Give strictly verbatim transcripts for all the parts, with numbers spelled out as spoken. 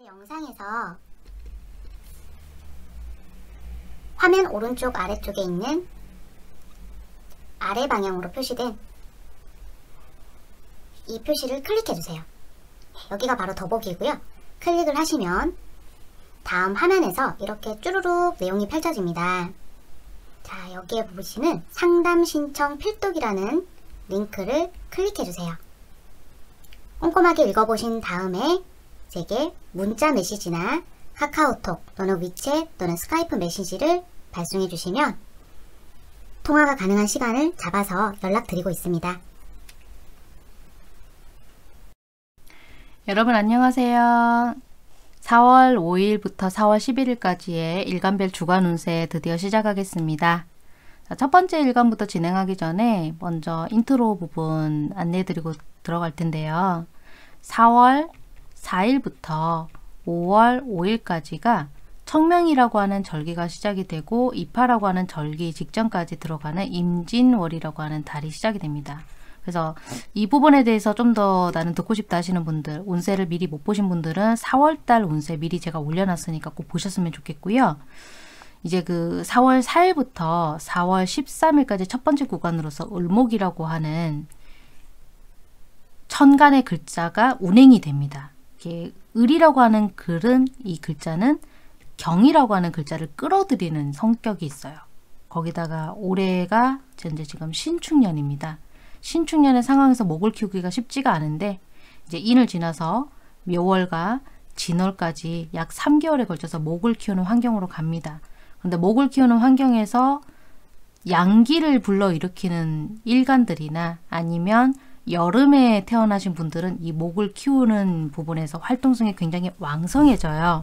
영상에서 화면 오른쪽 아래쪽에 있는 아래 방향으로 표시된 이 표시를 클릭해주세요. 여기가 바로 더보기고요. 클릭을 하시면 다음 화면에서 이렇게 쭈루룩 내용이 펼쳐집니다. 자, 여기에 보시는 상담 신청 필독이라는 링크를 클릭해주세요. 꼼꼼하게 읽어보신 다음에 제게 문자 메시지나 카카오톡 또는 위챗 또는 스카이프 메시지를 발송해 주시면 통화가 가능한 시간을 잡아서 연락드리고 있습니다. 여러분 안녕하세요. 사월 오일부터 사월 십일일까지의 일간별 주간 운세 드디어 시작하겠습니다. 자, 첫 번째 일간부터 진행하기 전에 먼저 인트로 부분 안내해드리고 들어갈 텐데요. 사월 사일부터 오월 오일까지가 청명이라고 하는 절기가 시작이 되고 입하라고 하는 절기 직전까지 들어가는 임진월이라고 하는 달이 시작이 됩니다. 그래서 이 부분에 대해서 좀 더 나는 듣고 싶다 하시는 분들, 운세를 미리 못 보신 분들은 사월달 운세 미리 제가 올려놨으니까 꼭 보셨으면 좋겠고요. 이제 그 사월 사일부터 사월 십삼일까지 첫 번째 구간으로서 을목이라고 하는 천간의 글자가 운행이 됩니다. 이게 을이라고 하는 글은 이 글자는 경이라고 하는 글자를 끌어들이는 성격이 있어요. 거기다가 올해가 현재 지금 신축년입니다. 신축년의 상황에서 목을 키우기가 쉽지가 않은데 이제 인을 지나서 묘월과 진월까지 약 삼 개월에 걸쳐서 목을 키우는 환경으로 갑니다. 그런데 목을 키우는 환경에서 양기를 불러일으키는 일간들이나 아니면 여름에 태어나신 분들은 이 목을 키우는 부분에서 활동성이 굉장히 왕성해져요.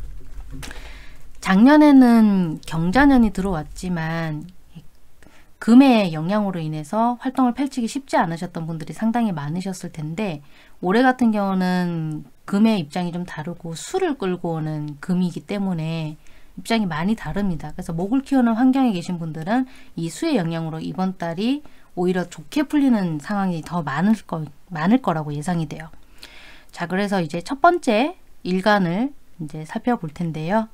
작년에는 경자년이 들어왔지만 금의 영향으로 인해서 활동을 펼치기 쉽지 않으셨던 분들이 상당히 많으셨을 텐데 올해 같은 경우는 금의 입장이 좀 다르고 수를 끌고 오는 금이기 때문에 입장이 많이 다릅니다. 그래서 목을 키우는 환경에 계신 분들은 이 수의 영향으로 이번 달이 오히려 좋게 풀리는 상황이 더 많을, 거, 많을 거라고 예상이 돼요. 자, 그래서 이제 첫 번째 일간을 이제 살펴볼 텐데요.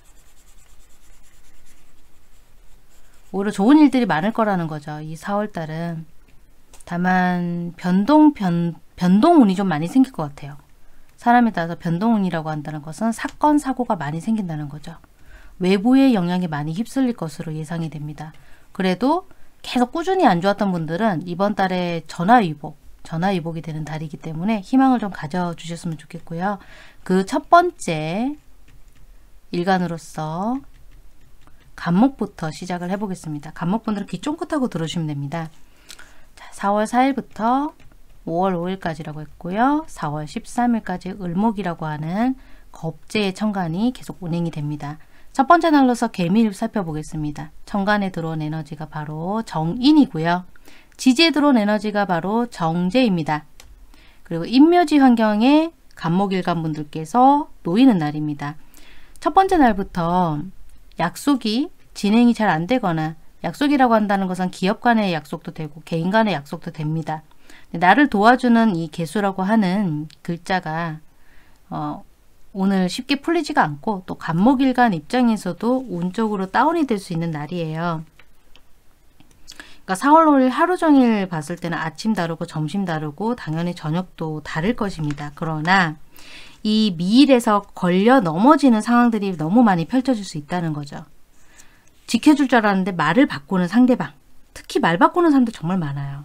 오히려 좋은 일들이 많을 거라는 거죠. 이 사월달은. 다만 변동, 변, 변동운이 좀 많이 생길 것 같아요. 사람에 따라서 변동운이라고 한다는 것은 사건, 사고가 많이 생긴다는 거죠. 외부의 영향에 많이 휩쓸릴 것으로 예상이 됩니다. 그래도 계속 꾸준히 안 좋았던 분들은 이번 달에 전화위복, 전화위복이 되는 달이기 때문에 희망을 좀 가져주셨으면 좋겠고요. 그 첫 번째 일간으로서 간목부터 시작을 해보겠습니다. 간목분들은 귀 쫑긋하고 들으시면 됩니다. 자, 사월 사일부터 오월 오일까지라고 했고요. 사월 십삼일까지 을목이라고 하는 겁재의 천간이 계속 운행이 됩니다. 첫 번째 날로서 개미를 살펴보겠습니다. 천간에 들어온 에너지가 바로 정인이고요. 지지에 들어온 에너지가 바로 정제입니다. 그리고 인묘지 환경에 간목일간 분들께서 놓이는 날입니다. 첫 번째 날부터 약속이 진행이 잘 안 되거나 약속이라고 한다는 것은 기업 간의 약속도 되고 개인 간의 약속도 됩니다. 나를 도와주는 이 개수라고 하는 글자가 어, 오늘 쉽게 풀리지가 않고 또 간목일간 입장에서도 운적으로 다운이 될 수 있는 날이에요. 그러니까 사월 오일 하루 종일 봤을 때는 아침 다르고 점심 다르고 당연히 저녁도 다를 것입니다. 그러나 이 미일에서 걸려 넘어지는 상황들이 너무 많이 펼쳐질 수 있다는 거죠. 지켜줄 줄 알았는데 말을 바꾸는 상대방, 특히 말 바꾸는 사람들 정말 많아요.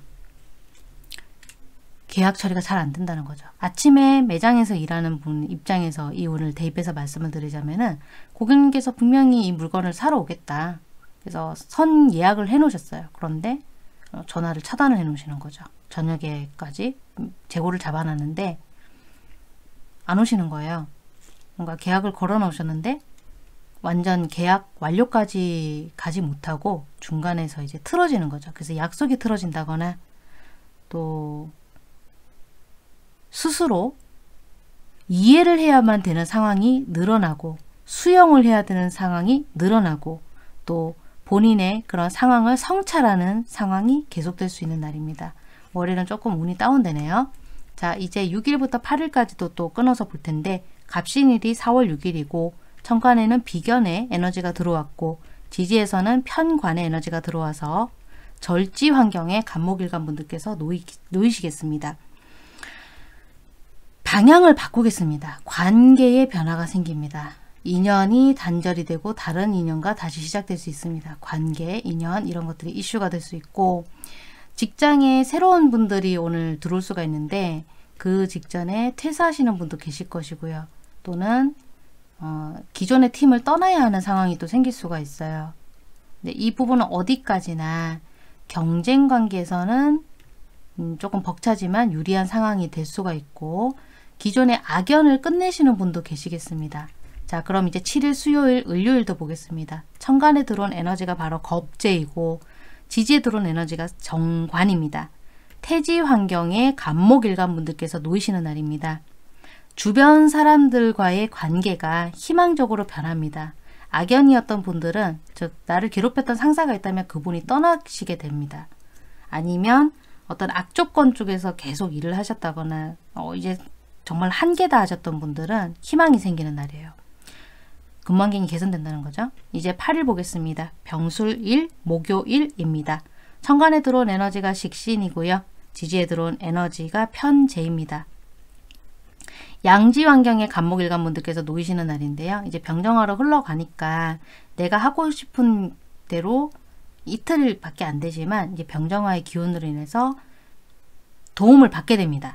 계약 처리가 잘 안 된다는 거죠. 아침에 매장에서 일하는 분 입장에서 이 운을 대입해서 말씀을 드리자면은 고객님께서 분명히 이 물건을 사러 오겠다. 그래서 선 예약을 해 놓으셨어요. 그런데 전화를 차단을 해 놓으시는 거죠. 저녁에까지 재고를 잡아놨는데 안 오시는 거예요. 뭔가 계약을 걸어 놓으셨는데 완전 계약 완료까지 가지 못하고 중간에서 이제 틀어지는 거죠. 그래서 약속이 틀어진다거나 또 스스로 이해를 해야만 되는 상황이 늘어나고 수용을 해야 되는 상황이 늘어나고 또 본인의 그런 상황을 성찰하는 상황이 계속될 수 있는 날입니다. 월요일은 조금 운이 다운되네요. 자, 이제 육일부터 팔일까지도 또 끊어서 볼 텐데 갑신일이 사월 육일이고 천간에는 비견의 에너지가 들어왔고 지지에서는 편관의 에너지가 들어와서 절지 환경에 간목일간 분들께서 놓이, 놓이시겠습니다. 방향을 바꾸겠습니다. 관계에 변화가 생깁니다. 인연이 단절이 되고 다른 인연과 다시 시작될 수 있습니다. 관계, 인연 이런 것들이 이슈가 될 수 있고 직장에 새로운 분들이 오늘 들어올 수가 있는데 그 직전에 퇴사하시는 분도 계실 것이고요. 또는 어, 기존의 팀을 떠나야 하는 상황이 또 생길 수가 있어요. 근데 이 부분은 어디까지나 경쟁 관계에서는 음, 조금 벅차지만 유리한 상황이 될 수가 있고 기존의 악연을 끝내시는 분도 계시겠습니다. 자, 그럼 이제 칠일 수요일, 을요일도 보겠습니다. 천간에 들어온 에너지가 바로 겁재이고 지지에 들어온 에너지가 정관입니다. 태지 환경에 간목일간 분들께서 놓이시는 날입니다. 주변 사람들과의 관계가 희망적으로 변합니다. 악연이었던 분들은 즉 나를 괴롭혔던 상사가 있다면 그분이 떠나시게 됩니다. 아니면 어떤 악조건 쪽에서 계속 일을 하셨다거나 어, 이제 정말 한계다 하셨던 분들은 희망이 생기는 날이에요. 금환경이 개선된다는 거죠. 이제 팔 일 보겠습니다. 병술일, 목요일입니다. 천간에 들어온 에너지가 식신이고요. 지지에 들어온 에너지가 편재입니다. 양지 환경에 간목일간 분들께서 놓이시는 날인데요. 이제 병정화로 흘러가니까 내가 하고 싶은 대로 이틀밖에 안 되지만 이제 병정화의 기운으로 인해서 도움을 받게 됩니다.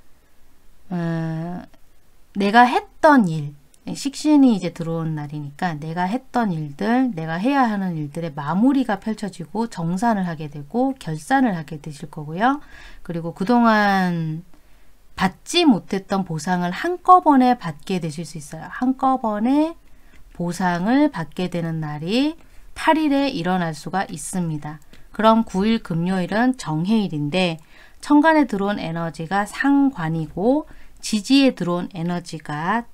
어, 내가 했던 일, 식신이 이제 들어온 날이니까 내가 했던 일들, 내가 해야 하는 일들의 마무리가 펼쳐지고 정산을 하게 되고 결산을 하게 되실 거고요. 그리고 그동안 받지 못했던 보상을 한꺼번에 받게 되실 수 있어요. 한꺼번에 보상을 받게 되는 날이 팔 일에 일어날 수가 있습니다. 그럼 구 일 금요일은 정해일인데 천간에 들어온 에너지가 상관이고 지지에 들어온 에너지가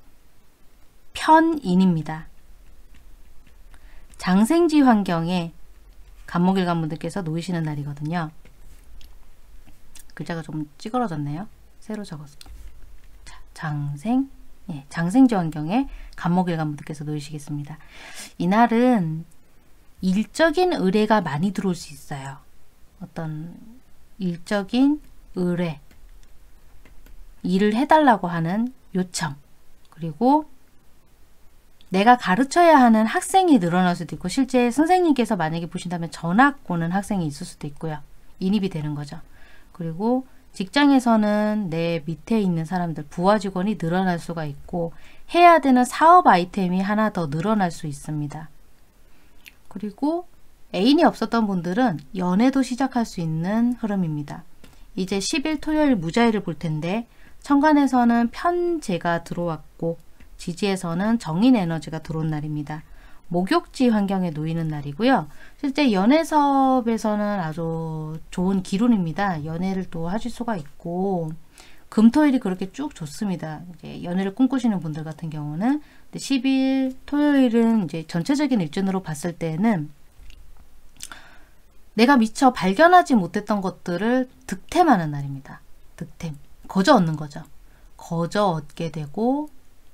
편인입니다. 장생지 환경에 간목일간 분들께서 놓이시는 날이거든요. 글자가 좀 찌그러졌네요. 새로 적었습니다. 자, 장생, 예, 장생지 환경에 간목일간 분들께서 놓이시겠습니다. 이날은 일적인 의뢰가 많이 들어올 수 있어요. 어떤 일적인 의뢰, 일을 해달라고 하는 요청, 그리고 내가 가르쳐야 하는 학생이 늘어날 수도 있고 실제 선생님께서 만약에 보신다면 전학 오는 학생이 있을 수도 있고요. 인입이 되는 거죠. 그리고 직장에서는 내 밑에 있는 사람들, 부하 직원이 늘어날 수가 있고 해야 되는 사업 아이템이 하나 더 늘어날 수 있습니다. 그리고 애인이 없었던 분들은 연애도 시작할 수 있는 흐름입니다. 이제 십 일 토요일 무자일을 볼 텐데 천간에서는 편재가 들어왔고 지지에서는 정인 에너지가 들어온 날입니다. 목욕지 환경에 놓이는 날이고요. 실제 연애사업에서는 아주 좋은 기운입니다. 연애를 또 하실 수가 있고 금토일이 그렇게 쭉 좋습니다. 이제 연애를 꿈꾸시는 분들 같은 경우는 십 일 토요일은 이제 전체적인 일진으로 봤을 때는 내가 미처 발견하지 못했던 것들을 득템하는 날입니다. 득템. 거저 얻는 거죠. 거저 얻게 되고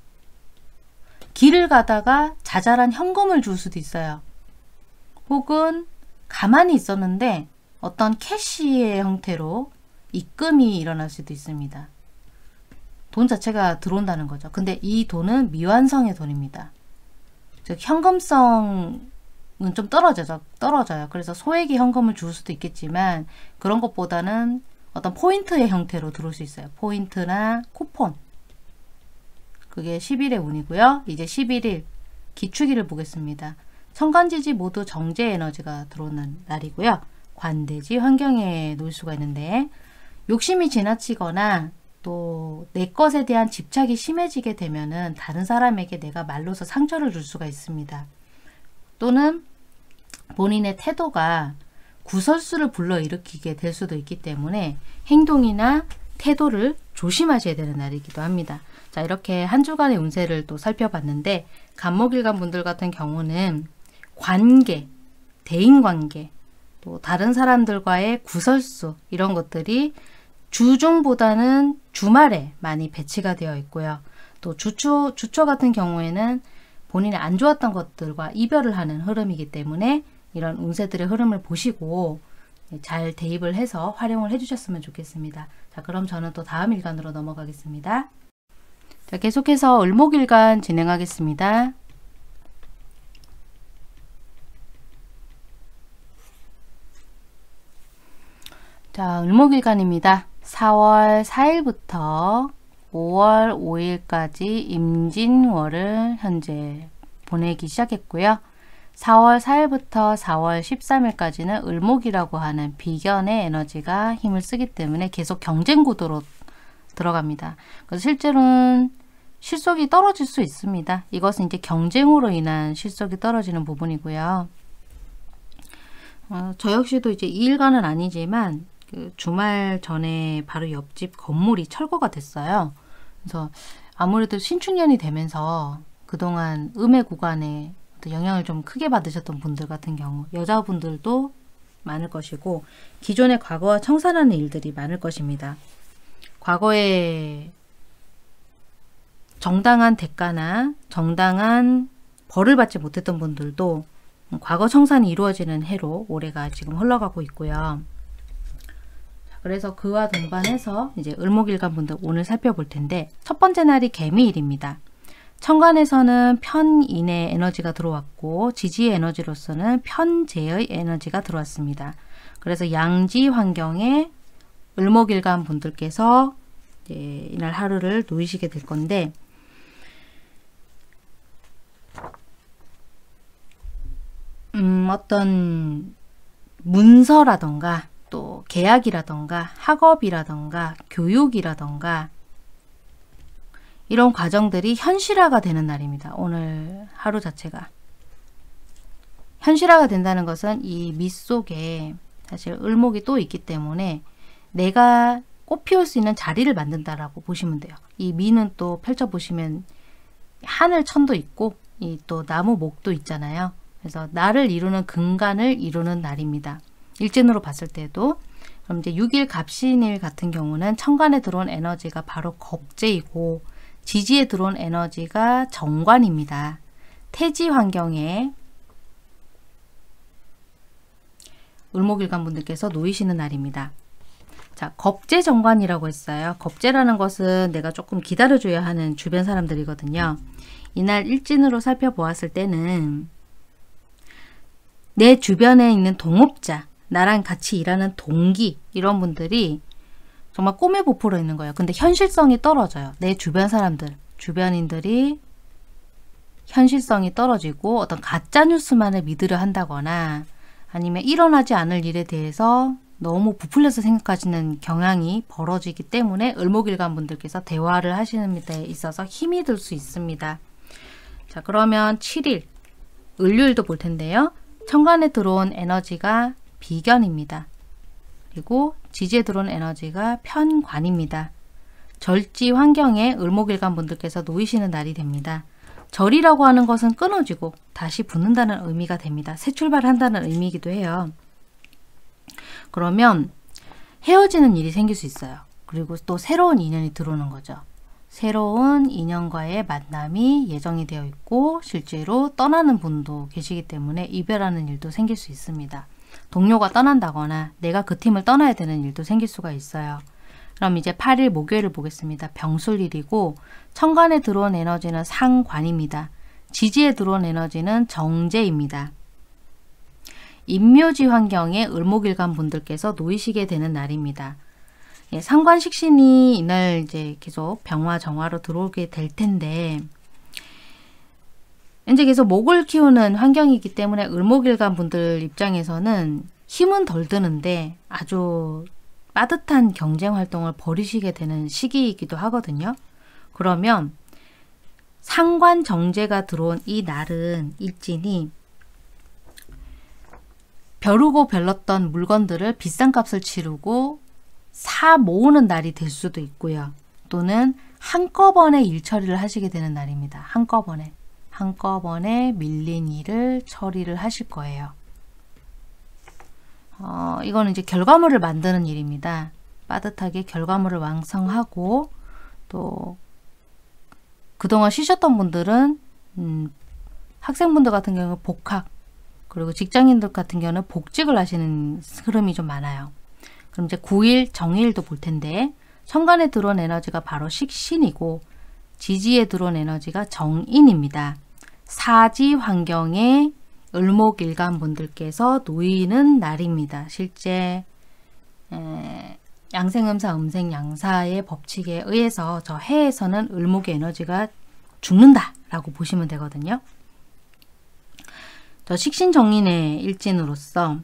길을 가다가 자잘한 현금을 줄 수도 있어요. 혹은 가만히 있었는데 어떤 캐시의 형태로 입금이 일어날 수도 있습니다. 돈 자체가 들어온다는 거죠. 근데 이 돈은 미완성의 돈입니다. 즉 현금성은 좀 떨어져요. 떨어져요. 그래서 소액의 현금을 줄 수도 있겠지만 그런 것보다는 어떤 포인트의 형태로 들어올 수 있어요. 포인트나 쿠폰. 그게 십 일의 운이고요. 이제 십일 일 기축일을 보겠습니다. 천간지지 모두 정제 에너지가 들어오는 날이고요. 관대지 환경에 놓일 수가 있는데 욕심이 지나치거나 또 내 것에 대한 집착이 심해지게 되면은 다른 사람에게 내가 말로서 상처를 줄 수가 있습니다. 또는 본인의 태도가 구설수를 불러일으키게 될 수도 있기 때문에 행동이나 태도를 조심하셔야 되는 날이기도 합니다. 자, 이렇게 한 주간의 운세를 또 살펴봤는데 간목일간 분들 같은 경우는 관계, 대인관계, 또 다른 사람들과의 구설수 이런 것들이 주중보다는 주말에 많이 배치가 되어 있고요. 또 주초, 주초 같은 경우에는 본인이 안 좋았던 것들과 이별을 하는 흐름이기 때문에 이런 운세들의 흐름을 보시고 잘 대입을 해서 활용을 해주셨으면 좋겠습니다. 자, 그럼 저는 또 다음 일간으로 넘어가겠습니다. 자, 계속해서 을목일간 진행하겠습니다. 자, 을목일간입니다. 사월 사일부터 오월 오일까지 임진월을 현재 보내기 시작했고요. 사월 사일부터 사월 십삼일까지는 을목이라고 하는 비견의 에너지가 힘을 쓰기 때문에 계속 경쟁 구도로 들어갑니다. 그래서 실제로는 실속이 떨어질 수 있습니다. 이것은 이제 경쟁으로 인한 실속이 떨어지는 부분이고요. 어, 저 역시도 이제 이 일간은 아니지만 그 주말 전에 바로 옆집 건물이 철거가 됐어요. 그래서 아무래도 신축년이 되면서 그동안 음의 구간에 영향을 좀 크게 받으셨던 분들 같은 경우 여자분들도 많을 것이고 기존의 과거와 청산하는 일들이 많을 것입니다. 과거에 정당한 대가나 정당한 벌을 받지 못했던 분들도 과거 청산이 이루어지는 해로 올해가 지금 흘러가고 있고요. 그래서 그와 동반해서 이제 을목일간 분들 오늘 살펴볼 텐데 첫 번째 날이 개미일입니다. 천간에서는 편인의 에너지가 들어왔고 지지의 에너지로서는 편재의 에너지가 들어왔습니다. 그래서 양지 환경에 을목일간 분들께서 이제 이날 하루를 놓이시게 될 건데 음, 어떤 문서라던가 또 계약이라던가 학업이라던가 교육이라던가 이런 과정들이 현실화가 되는 날입니다. 오늘 하루 자체가. 현실화가 된다는 것은 이 밑 속에 사실 을목이 또 있기 때문에 내가 꽃 피울 수 있는 자리를 만든다라고 보시면 돼요. 이 미는 또 펼쳐보시면 하늘 천도 있고 이 또 나무 목도 있잖아요. 그래서 나를 이루는 근간을 이루는 날입니다. 일진으로 봤을 때도. 그럼 이제 육 일 갑신일 같은 경우는 천간에 들어온 에너지가 바로 겁재이고 지지에 들어온 에너지가 정관입니다. 태지 환경에 을목일간 분들께서 놓이시는 날입니다. 자, 겁재 정관이라고 했어요. 겁재라는 것은 내가 조금 기다려줘야 하는 주변 사람들이거든요. 이날 일진으로 살펴보았을 때는 내 주변에 있는 동업자, 나랑 같이 일하는 동기 이런 분들이 정말 꿈에 부풀어 있는 거예요. 근데 현실성이 떨어져요. 내 주변 사람들, 주변인들이 현실성이 떨어지고 어떤 가짜뉴스만을 믿으려 한다거나 아니면 일어나지 않을 일에 대해서 너무 부풀려서 생각하시는 경향이 벌어지기 때문에 을목일간 분들께서 대화를 하시는 데 있어서 힘이 들 수 있습니다. 자, 그러면 칠 일 을요일도 볼 텐데요. 천간에 들어온 에너지가 비견입니다. 그리고 지지에 들어온 에너지가 편관입니다. 절지 환경에 을목일간 분들께서 놓이시는 날이 됩니다. 절이라고 하는 것은 끊어지고 다시 붙는다는 의미가 됩니다. 새 출발한다는 의미이기도 해요. 그러면 헤어지는 일이 생길 수 있어요. 그리고 또 새로운 인연이 들어오는 거죠. 새로운 인연과의 만남이 예정이 되어 있고 실제로 떠나는 분도 계시기 때문에 이별하는 일도 생길 수 있습니다. 동료가 떠난다거나 내가 그 팀을 떠나야 되는 일도 생길 수가 있어요. 그럼 이제 팔 일 목요일을 보겠습니다. 병술일이고 천간에 들어온 에너지는 상관입니다. 지지에 들어온 에너지는 정제입니다. 임묘지 환경에 을목일간 분들께서 놓이시게 되는 날입니다. 예, 상관식신이 이날 이제 계속 병화 정화로 들어오게 될 텐데 이제 계속 목을 키우는 환경이기 때문에 을목일간 분들 입장에서는 힘은 덜 드는데 아주 빠듯한 경쟁 활동을 벌이시게 되는 시기이기도 하거든요. 그러면 상관 정제가 들어온 이 날은 일진이 벼르고 별렀던 물건들을 비싼 값을 치르고 사 모으는 날이 될 수도 있고요. 또는 한꺼번에 일 처리를 하시게 되는 날입니다. 한꺼번에. 한꺼번에 밀린 일을 처리를 하실 거예요. 어, 이거는 이제 결과물을 만드는 일입니다. 빠듯하게 결과물을 완성하고 또 그동안 쉬셨던 분들은 음, 학생분들 같은 경우는 복학, 그리고 직장인들 같은 경우는 복직을 하시는 흐름이 좀 많아요. 그럼 이제 구 일 정일도 볼 텐데, 천간에 들어온 에너지가 바로 식신이고 지지에 들어온 에너지가 정인입니다. 사지 환경에 을목일간 분들께서 놓이는 날입니다. 실제 에, 양생음사 음생양사의 법칙에 의해서 저 해에서는 을목의 에너지가 죽는다 라고 보시면 되거든요. 저 식신정인의 일진으로서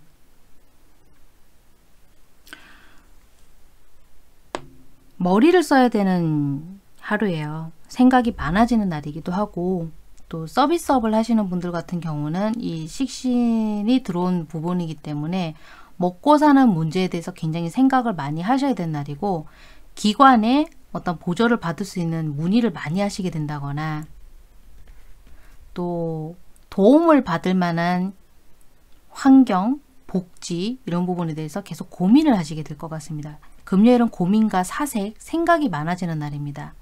머리를 써야 되는 하루예요. 생각이 많아지는 날이기도 하고, 또 서비스업을 하시는 분들 같은 경우는 이 식신이 들어온 부분이기 때문에 먹고 사는 문제에 대해서 굉장히 생각을 많이 하셔야 되는 날이고, 기관에 어떤 보조를 받을 수 있는 문의를 많이 하시게 된다거나, 또 도움을 받을 만한 환경, 복지 이런 부분에 대해서 계속 고민을 하시게 될 것 같습니다. 금요일은 고민과 사색, 생각이 많아지는 날입니다.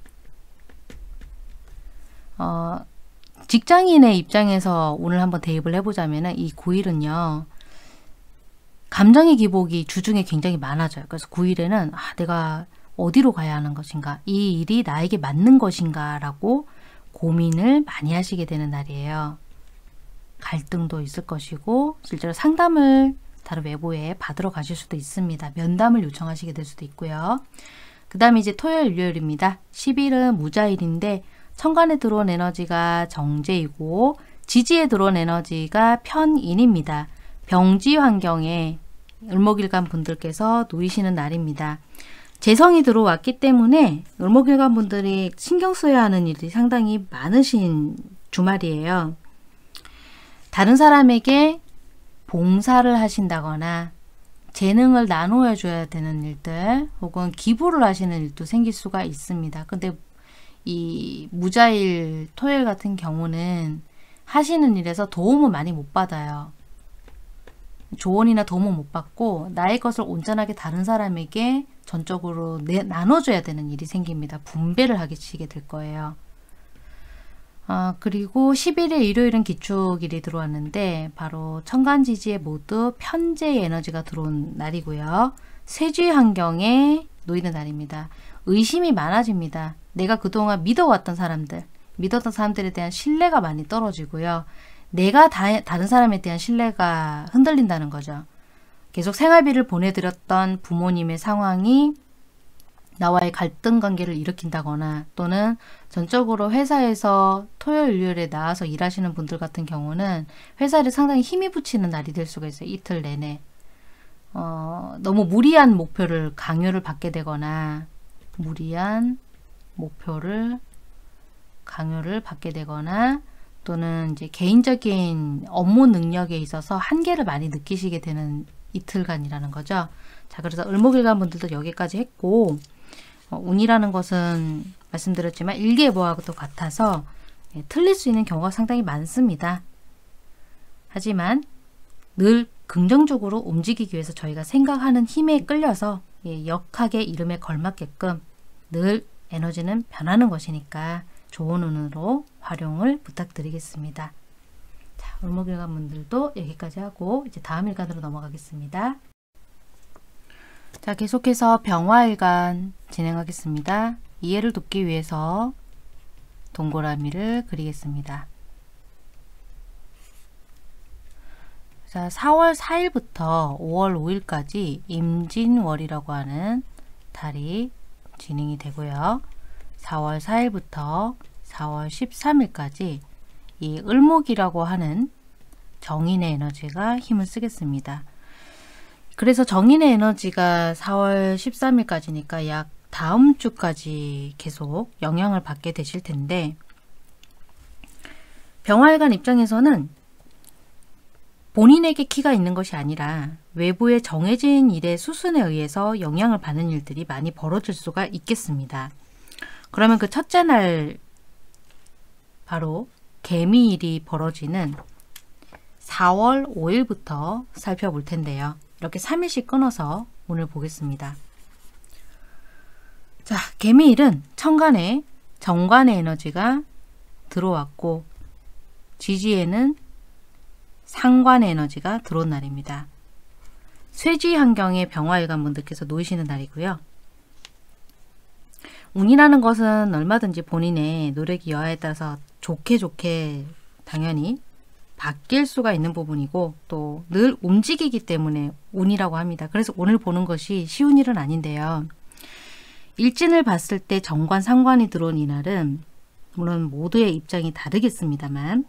어, 직장인의 입장에서 오늘 한번 대입을 해보자면 이 구 일은요. 감정의 기복이 주중에 굉장히 많아져요. 그래서 구 일에는 아, 내가 어디로 가야 하는 것인가, 이 일이 나에게 맞는 것인가 라고 고민을 많이 하시게 되는 날이에요. 갈등도 있을 것이고, 실제로 상담을 다른 외부에 받으러 가실 수도 있습니다. 면담을 요청하시게 될 수도 있고요. 그 다음에 이제 토요일, 일요일입니다. 십 일은 무자일인데 천간에 들어온 에너지가 정제이고 지지에 들어온 에너지가 편인입니다. 병지 환경에 을목일간 분들께서 놓이시는 날입니다. 재성이 들어왔기 때문에 을목일간 분들이 신경 써야 하는 일이 상당히 많으신 주말이에요. 다른 사람에게 봉사를 하신다거나 재능을 나누어 줘야 되는 일들, 혹은 기부를 하시는 일도 생길 수가 있습니다. 근데 이 무자일 토요일 같은 경우는 하시는 일에서 도움을 많이 못 받아요. 조언이나 도움을 못 받고 나의 것을 온전하게 다른 사람에게 전적으로 내, 나눠줘야 되는 일이 생깁니다. 분배를 하시게 될 거예요. 아, 그리고 십일 일 일요일은 기축일이 들어왔는데 바로 천간지지에 모두 편재의 에너지가 들어온 날이고요. 쇠지 환경에 놓이는 날입니다. 의심이 많아집니다. 내가 그동안 믿어왔던 사람들, 믿었던 사람들에 대한 신뢰가 많이 떨어지고요. 내가 다, 다른 사람에 대한 신뢰가 흔들린다는 거죠. 계속 생활비를 보내드렸던 부모님의 상황이 나와의 갈등 관계를 일으킨다거나, 또는 전적으로 회사에서 토요일, 일요일에 나와서 일하시는 분들 같은 경우는 회사를 상당히 힘이 붙이는 날이 될 수가 있어요. 이틀 내내. 어, 너무 무리한 목표를 강요를 받게 되거나, 무리한 목표를 강요를 받게 되거나, 또는 이제 개인적인 업무 능력에 있어서 한계를 많이 느끼시게 되는 이틀간이라는 거죠. 자, 그래서 을목일간 분들도 여기까지 했고, 어, 운이라는 것은 말씀드렸지만 일기예보와도 같아서 예, 틀릴 수 있는 경우가 상당히 많습니다. 하지만 늘 긍정적으로 움직이기 위해서 저희가 생각하는 힘에 끌려서 예, 역학의 이름에 걸맞게끔 늘 에너지는 변하는 것이니까 좋은 운으로 활용을 부탁드리겠습니다. 자, 을목일간 분들도 여기까지 하고 이제 다음 일간으로 넘어가겠습니다. 자, 계속해서 병화일간 진행하겠습니다. 이해를 돕기 위해서 동그라미를 그리겠습니다. 자, 사월 사일부터 오월 오일까지 임진월이라고 하는 달이 진행이 되고요. 사월 사일부터 사월 십삼일까지 이 을목이라고 하는 정인의 에너지가 힘을 쓰겠습니다. 그래서 정인의 에너지가 사월 십삼일까지니까 약 다음 주까지 계속 영향을 받게 되실 텐데, 병화일간 입장에서는 본인에게 키가 있는 것이 아니라 외부의 정해진 일의 수순에 의해서 영향을 받는 일들이 많이 벌어질 수가 있겠습니다. 그러면 그 첫째 날 바로 개미일이 벌어지는 사월 오일부터 살펴볼 텐데요. 이렇게 삼 일씩 끊어서 오늘 보겠습니다. 자, 개미일은 천간에 정관의 에너지가 들어왔고 지지에는 상관의 에너지가 들어온 날입니다. 쇠지 환경에 병화일관 분들께서 놓이시는 날이고요. 운이라는 것은 얼마든지 본인의 노력이 여하에 따라서 좋게 좋게 당연히 바뀔 수가 있는 부분이고 또 늘 움직이기 때문에 운이라고 합니다. 그래서 오늘 보는 것이 쉬운 일은 아닌데요. 일진을 봤을 때 정관, 상관이 들어온 이날은 물론 모두의 입장이 다르겠습니다만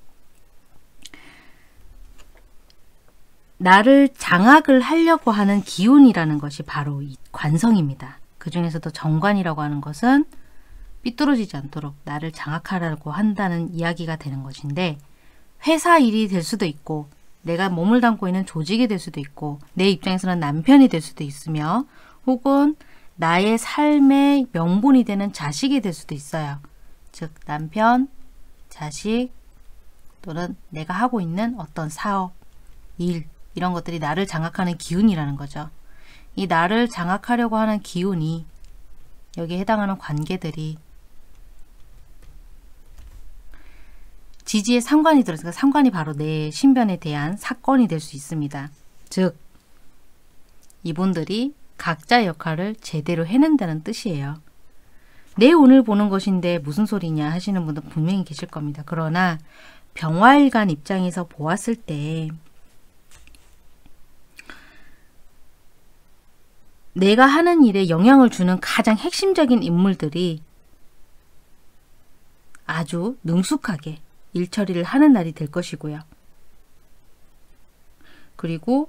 나를 장악을 하려고 하는 기운이라는 것이 바로 이 관성입니다. 그 중에서도 정관이라고 하는 것은 삐뚤어지지 않도록 나를 장악하려고 한다는 이야기가 되는 것인데 회사 일이 될 수도 있고 내가 몸을 담고 있는 조직이 될 수도 있고 내 입장에서는 남편이 될 수도 있으며 혹은 나의 삶의 명분이 되는 자식이 될 수도 있어요. 즉 남편, 자식 또는 내가 하고 있는 어떤 사업, 일 이런 것들이 나를 장악하는 기운이라는 거죠. 이 나를 장악하려고 하는 기운이 여기에 해당하는 관계들이 지지에 상관이 들어있으니까 상관이 바로 내 신변에 대한 사건이 될 수 있습니다. 즉 이분들이 각자의 역할을 제대로 해낸다는 뜻이에요. 내 운을 보는 것인데 무슨 소리냐 하시는 분도 분명히 계실 겁니다. 그러나 병화일관 입장에서 보았을 때 내가 하는 일에 영향을 주는 가장 핵심적인 인물들이 아주 능숙하게 일 처리를 하는 날이 될 것이고요. 그리고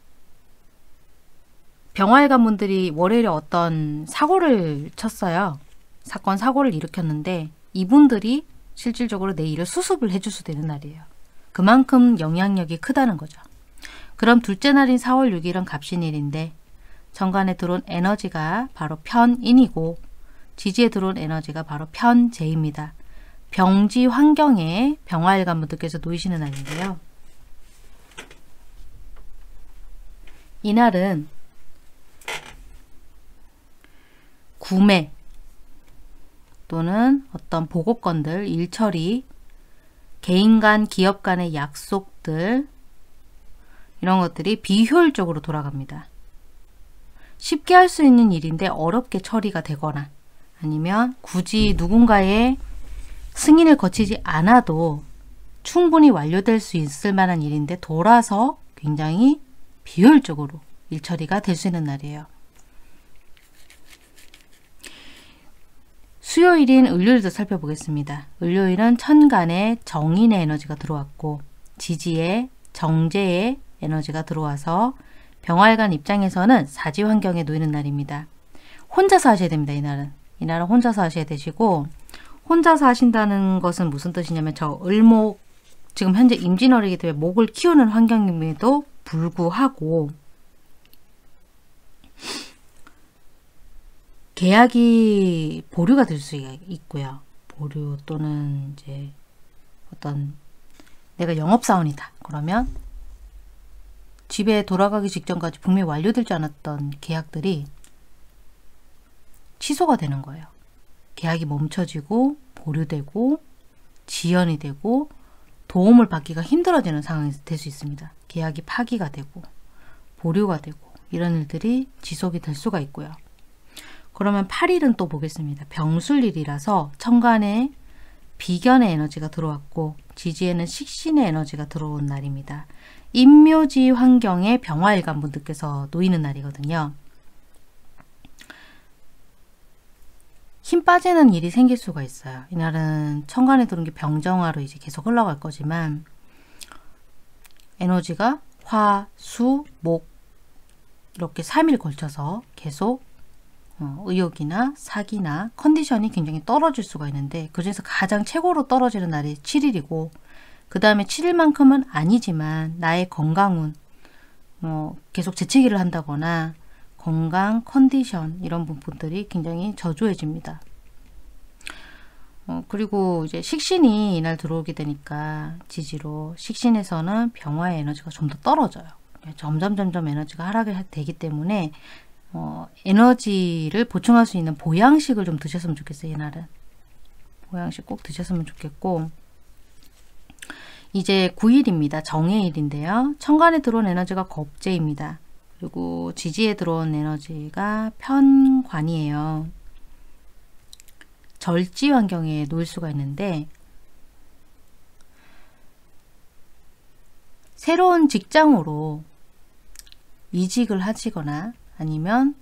병화일관 분들이 월요일에 어떤 사고를 쳤어요. 사건 사고를 일으켰는데 이분들이 실질적으로 내 일을 수습을 해줄 수 있는 날이에요. 그만큼 영향력이 크다는 거죠. 그럼 둘째 날인 사월 육일은 갑신일인데 정관에 들어온 에너지가 바로 편인이고 지지에 들어온 에너지가 바로 편재입니다. 병지 환경에 병화일관 분들께서 놓이시는 날인데요. 이날은 구매 또는 어떤 보고건들, 일처리, 개인 간, 기업 간의 약속들 이런 것들이 비효율적으로 돌아갑니다. 쉽게 할 수 있는 일인데 어렵게 처리가 되거나 아니면 굳이 누군가의 승인을 거치지 않아도 충분히 완료될 수 있을 만한 일인데 돌아서 굉장히 비효율적으로 일 처리가 될 수 있는 날이에요. 수요일인 을요일도 살펴보겠습니다. 을요일은 천간에 정인의 에너지가 들어왔고 지지에 정제의 에너지가 들어와서 병화일관 입장에서는 사지 환경에 놓이는 날입니다. 혼자서 하셔야 됩니다. 이날은. 이날은 혼자서 하셔야 되시고 혼자서 하신다는 것은 무슨 뜻이냐면 저 을목 지금 현재 임진월이기 때문에 목을 키우는 환경임에도 불구하고 계약이 보류가 될 수 있고요. 보류 또는 이제 어떤 내가 영업사원이다. 그러면 집에 돌아가기 직전까지 분명히 완료되지 않았던 계약들이 취소가 되는 거예요. 계약이 멈춰지고 보류되고 지연이 되고 도움을 받기가 힘들어지는 상황이 될 수 있습니다. 계약이 파기가 되고 보류가 되고 이런 일들이 지속이 될 수가 있고요. 그러면 팔 일은 또 보겠습니다. 병술일이라서 천간에 비견의 에너지가 들어왔고 지지에는 식신의 에너지가 들어온 날입니다. 임묘지 환경에 병화일관 분들께서 놓이는 날이거든요. 힘 빠지는 일이 생길 수가 있어요. 이날은 천간에 들어온 게 병정화로 이제 계속 흘러갈 거지만 에너지가 화, 수, 목 이렇게 삼 일 걸쳐서 계속 어, 의욕이나 사기나 컨디션이 굉장히 떨어질 수가 있는데 그중에서 가장 최고로 떨어지는 날이 칠 일이고 그 다음에 칠 일만큼은 아니지만 나의 건강운 어, 계속 재채기를 한다거나 건강, 컨디션 이런 부분들이 굉장히 저조해집니다. 어, 그리고 이제 식신이 이날 들어오게 되니까 지지로 식신에서는 병화의 에너지가 좀 더 떨어져요. 점점 점점 에너지가 하락이 되기 때문에 어, 에너지를 보충할 수 있는 보양식을 좀 드셨으면 좋겠어요. 이날은. 보양식 꼭 드셨으면 좋겠고, 이제 구 일입니다. 정해일인데요. 천간에 들어온 에너지가 겁재입니다. 그리고 지지에 들어온 에너지가 편관이에요. 절지 환경에 놓일 수가 있는데, 새로운 직장으로 이직을 하시거나 아니면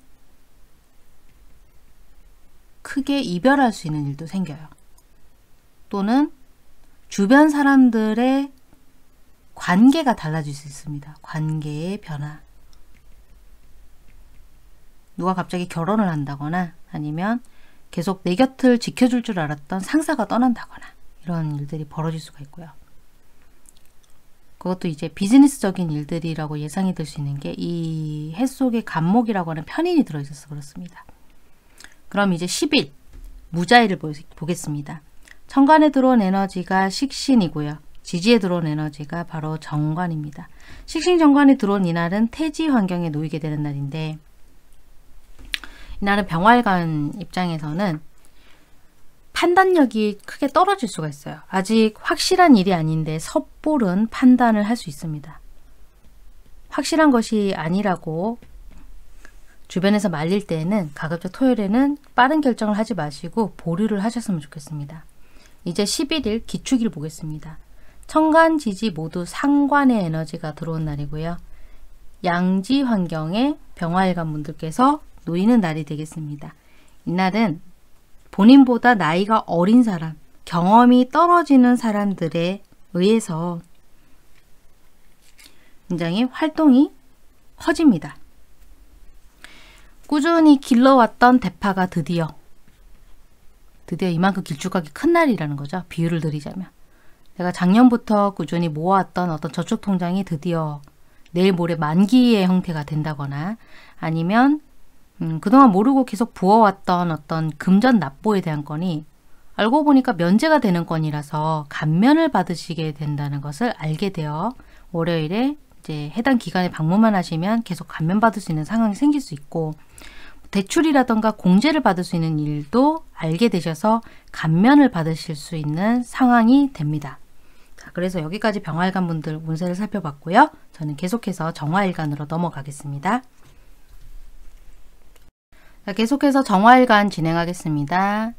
크게 이별할 수 있는 일도 생겨요. 또는 주변 사람들의 관계가 달라질 수 있습니다. 관계의 변화. 누가 갑자기 결혼을 한다거나 아니면 계속 내 곁을 지켜줄 줄 알았던 상사가 떠난다거나 이런 일들이 벌어질 수가 있고요. 그것도 이제 비즈니스적인 일들이라고 예상이 될 수 있는 게 이 해 속에 간목이라고 하는 편인이 들어있어서 그렇습니다. 그럼 이제 십 일 무자일을 보겠습니다. 천간에 들어온 에너지가 식신이고요. 지지에 들어온 에너지가 바로 정관입니다. 식신 정관에 들어온 이날은 태지 환경에 놓이게 되는 날인데, 이날은 병활관 입장에서는 판단력이 크게 떨어질 수가 있어요. 아직 확실한 일이 아닌데 섣부른 판단을 할 수 있습니다. 확실한 것이 아니라고 주변에서 말릴 때에는 가급적 토요일에는 빠른 결정을 하지 마시고 보류를 하셨으면 좋겠습니다. 이제 십일 일 기축일 보겠습니다. 천간, 지지 모두 상관의 에너지가 들어온 날이고요. 양지 환경에 병화일관 분들께서 놓이는 날이 되겠습니다. 이날은 본인보다 나이가 어린 사람, 경험이 떨어지는 사람들에 의해서 굉장히 활동이 커집니다. 꾸준히 길러왔던 대파가 드디어 드디어 이만큼 길쭉하게 큰 날이라는 거죠. 비유를 드리자면 내가 작년부터 꾸준히 모아왔던 어떤 저축 통장이 드디어 내일 모레 만기의 형태가 된다거나, 아니면 음, 그동안 모르고 계속 부어왔던 어떤 금전 납부에 대한 건이 알고 보니까 면제가 되는 건이라서 감면을 받으시게 된다는 것을 알게 되어 월요일에 이제 해당 기간에 방문만 하시면 계속 감면받을 수 있는 상황이 생길 수 있고, 대출이라던가 공제를 받을 수 있는 일도 알게 되셔서 감면을 받으실 수 있는 상황이 됩니다. 자, 그래서 여기까지 병화일관 분들 운세를 살펴봤고요. 저는 계속해서 정화일관으로 넘어가겠습니다. 자, 계속해서 정화일관 진행하겠습니다.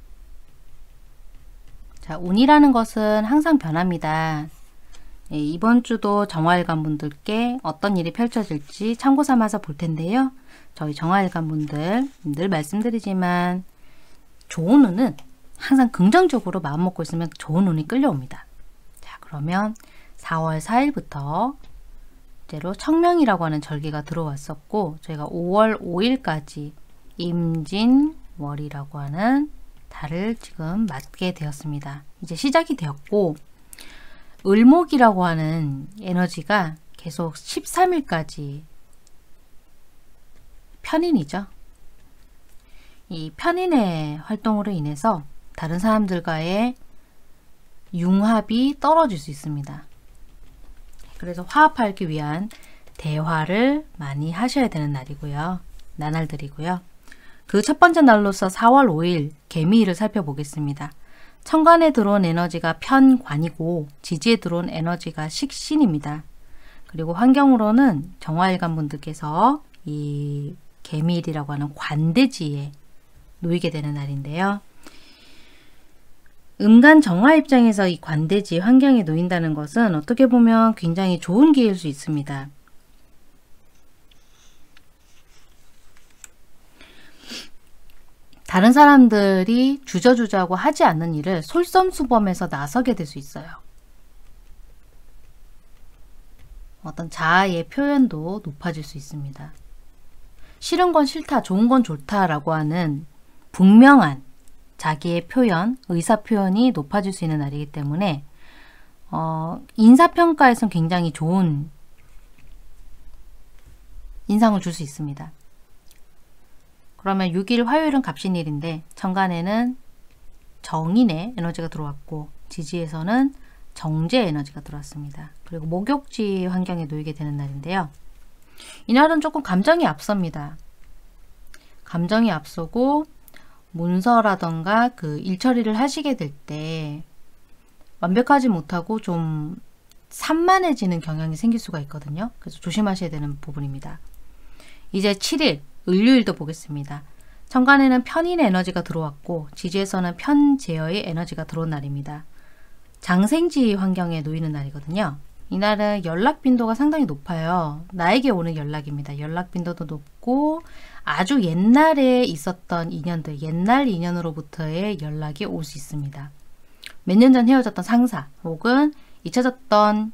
자, 운이라는 것은 항상 변합니다. 예, 이번 주도 정화일관 분들께 어떤 일이 펼쳐질지 참고 삼아서 볼 텐데요. 저희 정화일관 분들 늘 말씀드리지만 좋은 운은 항상 긍정적으로 마음먹고 있으면 좋은 운이 끌려옵니다. 자, 그러면 사월 사일부터 이제로 청명이라고 하는 절기가 들어왔었고, 저희가 오월 오일까지 임진월이라고 하는 달을 지금 맞게 되었습니다. 이제 시작이 되었고, 을목이라고 하는 에너지가 계속 십삼일까지 편인이죠. 이 편인의 활동으로 인해서 다른 사람들과의 융합이 떨어질 수 있습니다. 그래서 화합하기 위한 대화를 많이 하셔야 되는 날이고요. 나날들이고요. 그 첫 번째 날로서 사월 오일 개미일을 살펴보겠습니다. 천간에 들어온 에너지가 편관이고 지지에 들어온 에너지가 식신입니다. 그리고 환경으로는 정화일관 분들께서 이 개미일이라고 하는 관대지에 놓이게 되는 날인데요. 음간 정화 입장에서 이 관대지 환경에 놓인다는 것은 어떻게 보면 굉장히 좋은 기회일 수 있습니다. 다른 사람들이 주저주저하고 하지 않는 일을 솔선수범해서 나서게 될 수 있어요. 어떤 자아의 표현도 높아질 수 있습니다. 싫은 건 싫다, 좋은 건 좋다라고 하는 분명한 자기의 표현, 의사표현이 높아질 수 있는 날이기 때문에 어, 인사평가에선 굉장히 좋은 인상을 줄 수 있습니다. 그러면 육 일 화요일은 갑신일인데 천간에는 정인의 에너지가 들어왔고 지지에서는 정제 에너지가 들어왔습니다. 그리고 목욕지 환경에 놓이게 되는 날인데요. 이날은 조금 감정이 앞섭니다. 감정이 앞서고 문서라던가 그 일처리를 하시게 될 때 완벽하지 못하고 좀 산만해지는 경향이 생길 수가 있거든요. 그래서 조심하셔야 되는 부분입니다. 이제 칠 일 을류일도 보겠습니다. 천간에는 편인의 에너지가 들어왔고 지지에서는 편제어의 에너지가 들어온 날입니다. 장생지 환경에 놓이는 날이거든요. 이날은 연락 빈도가 상당히 높아요. 나에게 오는 연락입니다. 연락 빈도도 높고 아주 옛날에 있었던 인연들, 옛날 인연으로부터의 연락이 올 수 있습니다. 몇 년 전 헤어졌던 상사 혹은 잊혀졌던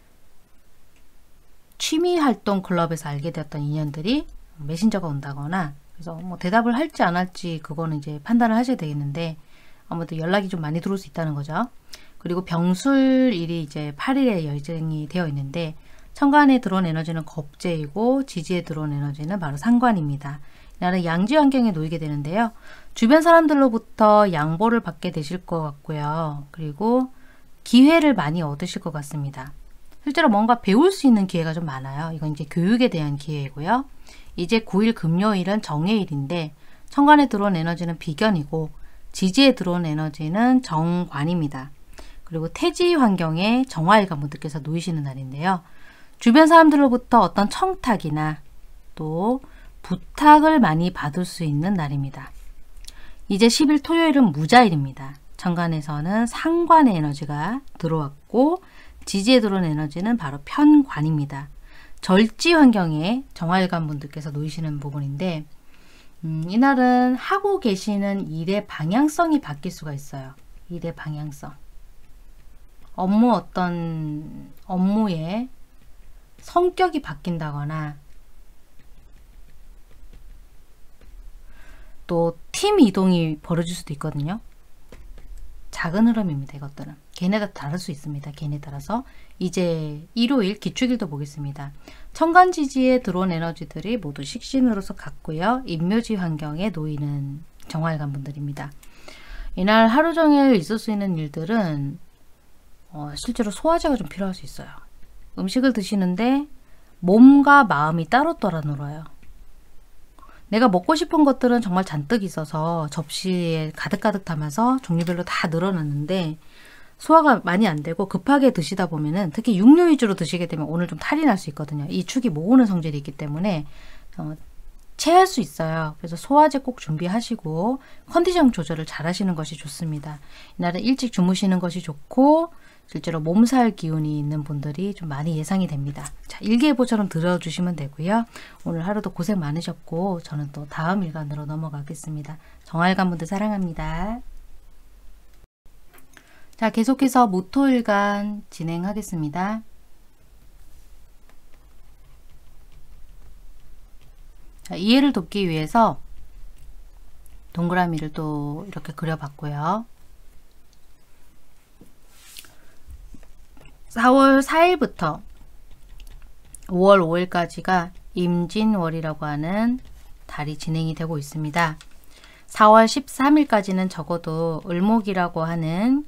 취미활동 클럽에서 알게 되었던 인연들이 메신저가 온다거나, 그래서 뭐 대답을 할지 안 할지 그거는 이제 판단을 하셔야 되겠는데 아무튼 연락이 좀 많이 들어올 수 있다는 거죠. 그리고 병술일이 이제 팔 일에 예정이 되어 있는데 천간에 들어온 에너지는 겁재이고 지지에 들어온 에너지는 바로 상관입니다. 이날은 양지 환경에 놓이게 되는데요. 주변 사람들로부터 양보를 받게 되실 것 같고요. 그리고 기회를 많이 얻으실 것 같습니다. 실제로 뭔가 배울 수 있는 기회가 좀 많아요. 이건 이제 교육에 대한 기회이고요. 이제 구 일 금요일은 정해일인데 천간에 들어온 에너지는 비견이고 지지에 들어온 에너지는 정관입니다. 그리고 태지 환경에 정화일관 분들께서 놓이시는 날인데요. 주변 사람들로부터 어떤 청탁이나 또 부탁을 많이 받을 수 있는 날입니다. 이제 십 일 토요일은 무자일입니다. 천간에서는 상관의 에너지가 들어왔고 지지에 들어온 에너지는 바로 편관입니다. 절지 환경에 정화일관 분들께서 놓이시는 부분인데 음, 이날은 하고 계시는 일의 방향성이 바뀔 수가 있어요. 일의 방향성. 업무 어떤 업무의 성격이 바뀐다거나 또 팀 이동이 벌어질 수도 있거든요. 작은 흐름입니다. 이것들은. 걔네가 다를 수 있습니다. 걔네 따라서. 이제 일요일 기축일도 보겠습니다. 천간지지에 들어온 에너지들이 모두 식신으로서 같고요. 인묘지 환경에 놓이는 정화일관 분들입니다. 이날 하루 종일 있을 수 있는 일들은 어, 실제로 소화제가 좀 필요할 수 있어요. 음식을 드시는데 몸과 마음이 따로따로 놀아요. 내가 먹고 싶은 것들은 정말 잔뜩 있어서 접시에 가득가득 담아서 종류별로 다 늘어놨는데 소화가 많이 안 되고 급하게 드시다 보면은 특히 육류 위주로 드시게 되면 오늘 좀 탈이 날 수 있거든요. 이 축이 모으는 성질이 있기 때문에 어, 체할 수 있어요. 그래서 소화제 꼭 준비하시고 컨디션 조절을 잘 하시는 것이 좋습니다. 이날은 일찍 주무시는 것이 좋고 실제로 몸살 기운이 있는 분들이 좀 많이 예상이 됩니다. 자, 일기예보처럼 들어주시면 되고요. 오늘 하루도 고생 많으셨고 저는 또 다음 일간으로 넘어가겠습니다. 정화일관 분들 사랑합니다. 자, 계속해서 무토일간 진행하겠습니다. 자, 이해를 돕기 위해서 동그라미를 또 이렇게 그려봤고요. 사월 사일부터 오월 오일까지가 임진월이라고 하는 달이 진행이 되고 있습니다. 사월 십삼일까지는 적어도 을목이라고 하는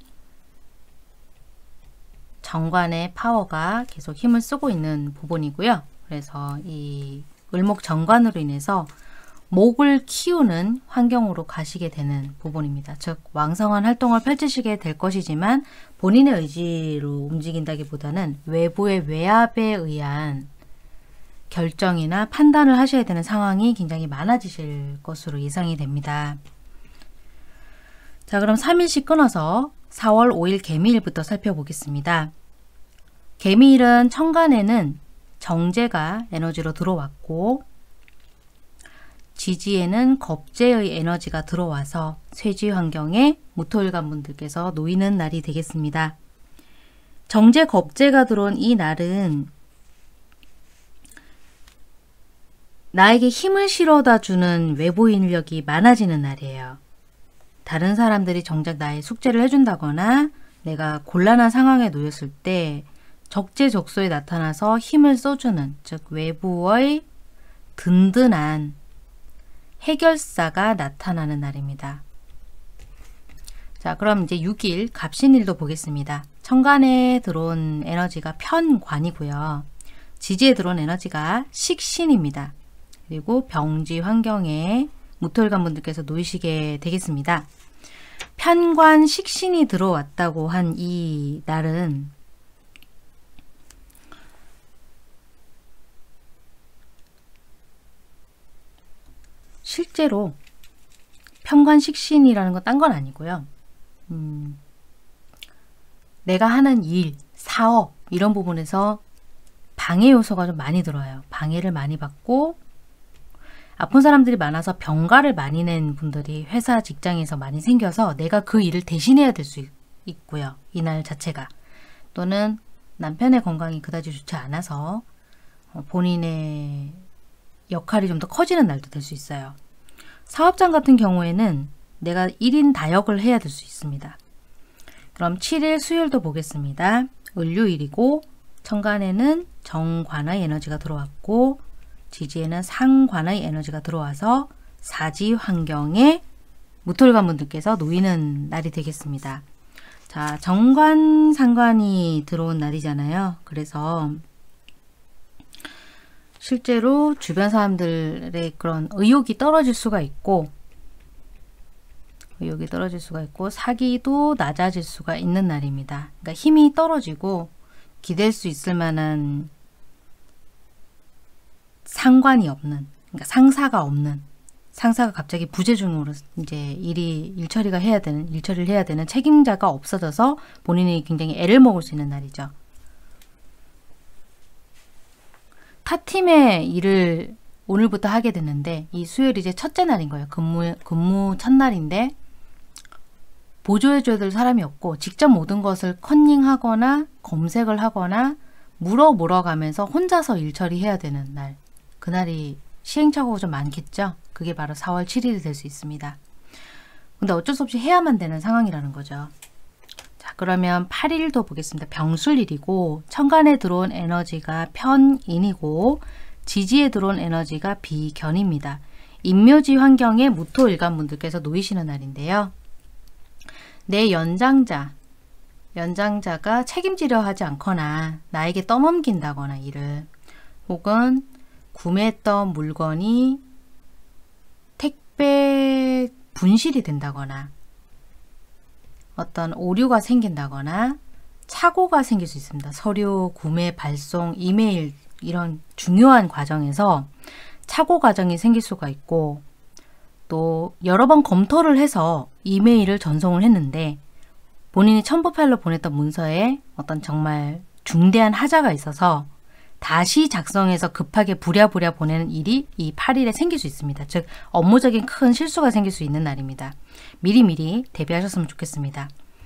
정관의 파워가 계속 힘을 쓰고 있는 부분이고요. 그래서 이 을목 정관으로 인해서 목을 키우는 환경으로 가시게 되는 부분입니다. 즉 왕성한 활동을 펼치시게 될 것이지만 본인의 의지로 움직인다기보다는 외부의 외압에 의한 결정이나 판단을 하셔야 되는 상황이 굉장히 많아지실 것으로 예상이 됩니다. 자, 그럼 삼 일씩 끊어서 사월 오일 개미일부터 살펴보겠습니다. 개미일은 천간에는 정제가 에너지로 들어왔고 지지에는 겁재의 에너지가 들어와서 쇠지 환경에 무토일관 분들께서 놓이는 날이 되겠습니다. 정제 겁재가 들어온 이 날은 나에게 힘을 실어다 주는 외부 인력이 많아지는 날이에요. 다른 사람들이 정작 나의 숙제를 해준다거나 내가 곤란한 상황에 놓였을 때 적재적소에 나타나서 힘을 써주는, 즉 외부의 든든한 해결사가 나타나는 날입니다. 자, 그럼 이제 육 일 갑신일도 보겠습니다. 천간에 들어온 에너지가 편관이고요. 지지에 들어온 에너지가 식신입니다. 그리고 병지 환경에 무토일간 분들께서 놓이시게 되겠습니다. 편관 식신이 들어왔다고 한 이 날은 실제로 편관 식신이라는 건 딴 건 아니고요. 음, 내가 하는 일, 사업 이런 부분에서 방해 요소가 좀 많이 들어요. 방해를 많이 받고 아픈 사람들이 많아서 병가를 많이 낸 분들이 회사 직장에서 많이 생겨서 내가 그 일을 대신해야 될 수 있고요. 이날 자체가. 또는 남편의 건강이 그다지 좋지 않아서 본인의 역할이 좀 더 커지는 날도 될 수 있어요. 사업장 같은 경우에는 내가 일 인 다역을 해야 될 수 있습니다. 그럼 칠 일 수요일도 보겠습니다. 을류일이고 천간에는 정관의 에너지가 들어왔고 지지에는 상관의 에너지가 들어와서 사지 환경에 무토일간 분들께서 놓이는 날이 되겠습니다. 자, 정관, 상관이 들어온 날이잖아요. 그래서 실제로 주변 사람들의 그런 의욕이 떨어질 수가 있고 의욕이 떨어질 수가 있고 사기도 낮아질 수가 있는 날입니다. 그러니까 힘이 떨어지고 기댈 수 있을 만한 상관이 없는, 그러니까 상사가 없는, 상사가 갑자기 부재중으로 이제 일이 일 처리가 해야 되는, 일 처리를 해야 되는 책임자가 없어져서 본인이 굉장히 애를 먹을 수 있는 날이죠. 타 팀의 일을 오늘부터 하게 됐는데 이 수요일이 이제 첫째 날인 거예요. 근무, 근무 첫날인데 보조해줘야 될 사람이 없고 직접 모든 것을 컨닝하거나 검색을 하거나 물어 물어가면서 혼자서 일 처리해야 되는 날. 그날이 시행착오가 좀 많겠죠. 그게 바로 사월 칠일이 될 수 있습니다. 근데 어쩔 수 없이 해야만 되는 상황이라는 거죠. 자, 그러면 팔 일도 보겠습니다. 병술일이고 천간에 들어온 에너지가 편인이고 지지에 들어온 에너지가 비견입니다. 인묘지 환경에 무토일간 분들께서 놓이시는 날인데요. 내 연장자, 연장자가 책임지려 하지 않거나 나에게 떠넘긴다거나 일을 혹은 구매했던 물건이 택배 분실이 된다거나 어떤 오류가 생긴다거나 착오가 생길 수 있습니다. 서류, 구매, 발송, 이메일 이런 중요한 과정에서 착오 과정이 생길 수가 있고 또 여러 번 검토를 해서 이메일을 전송을 했는데 본인이 첨부 파일로 보냈던 문서에 어떤 정말 중대한 하자가 있어서 다시 작성해서 급하게 부랴부랴 보내는 일이 이 팔 일에 생길 수 있습니다. 즉 업무적인 큰 실수가 생길 수 있는 날입니다. 미리미리 대비하셨으면 좋겠습니다.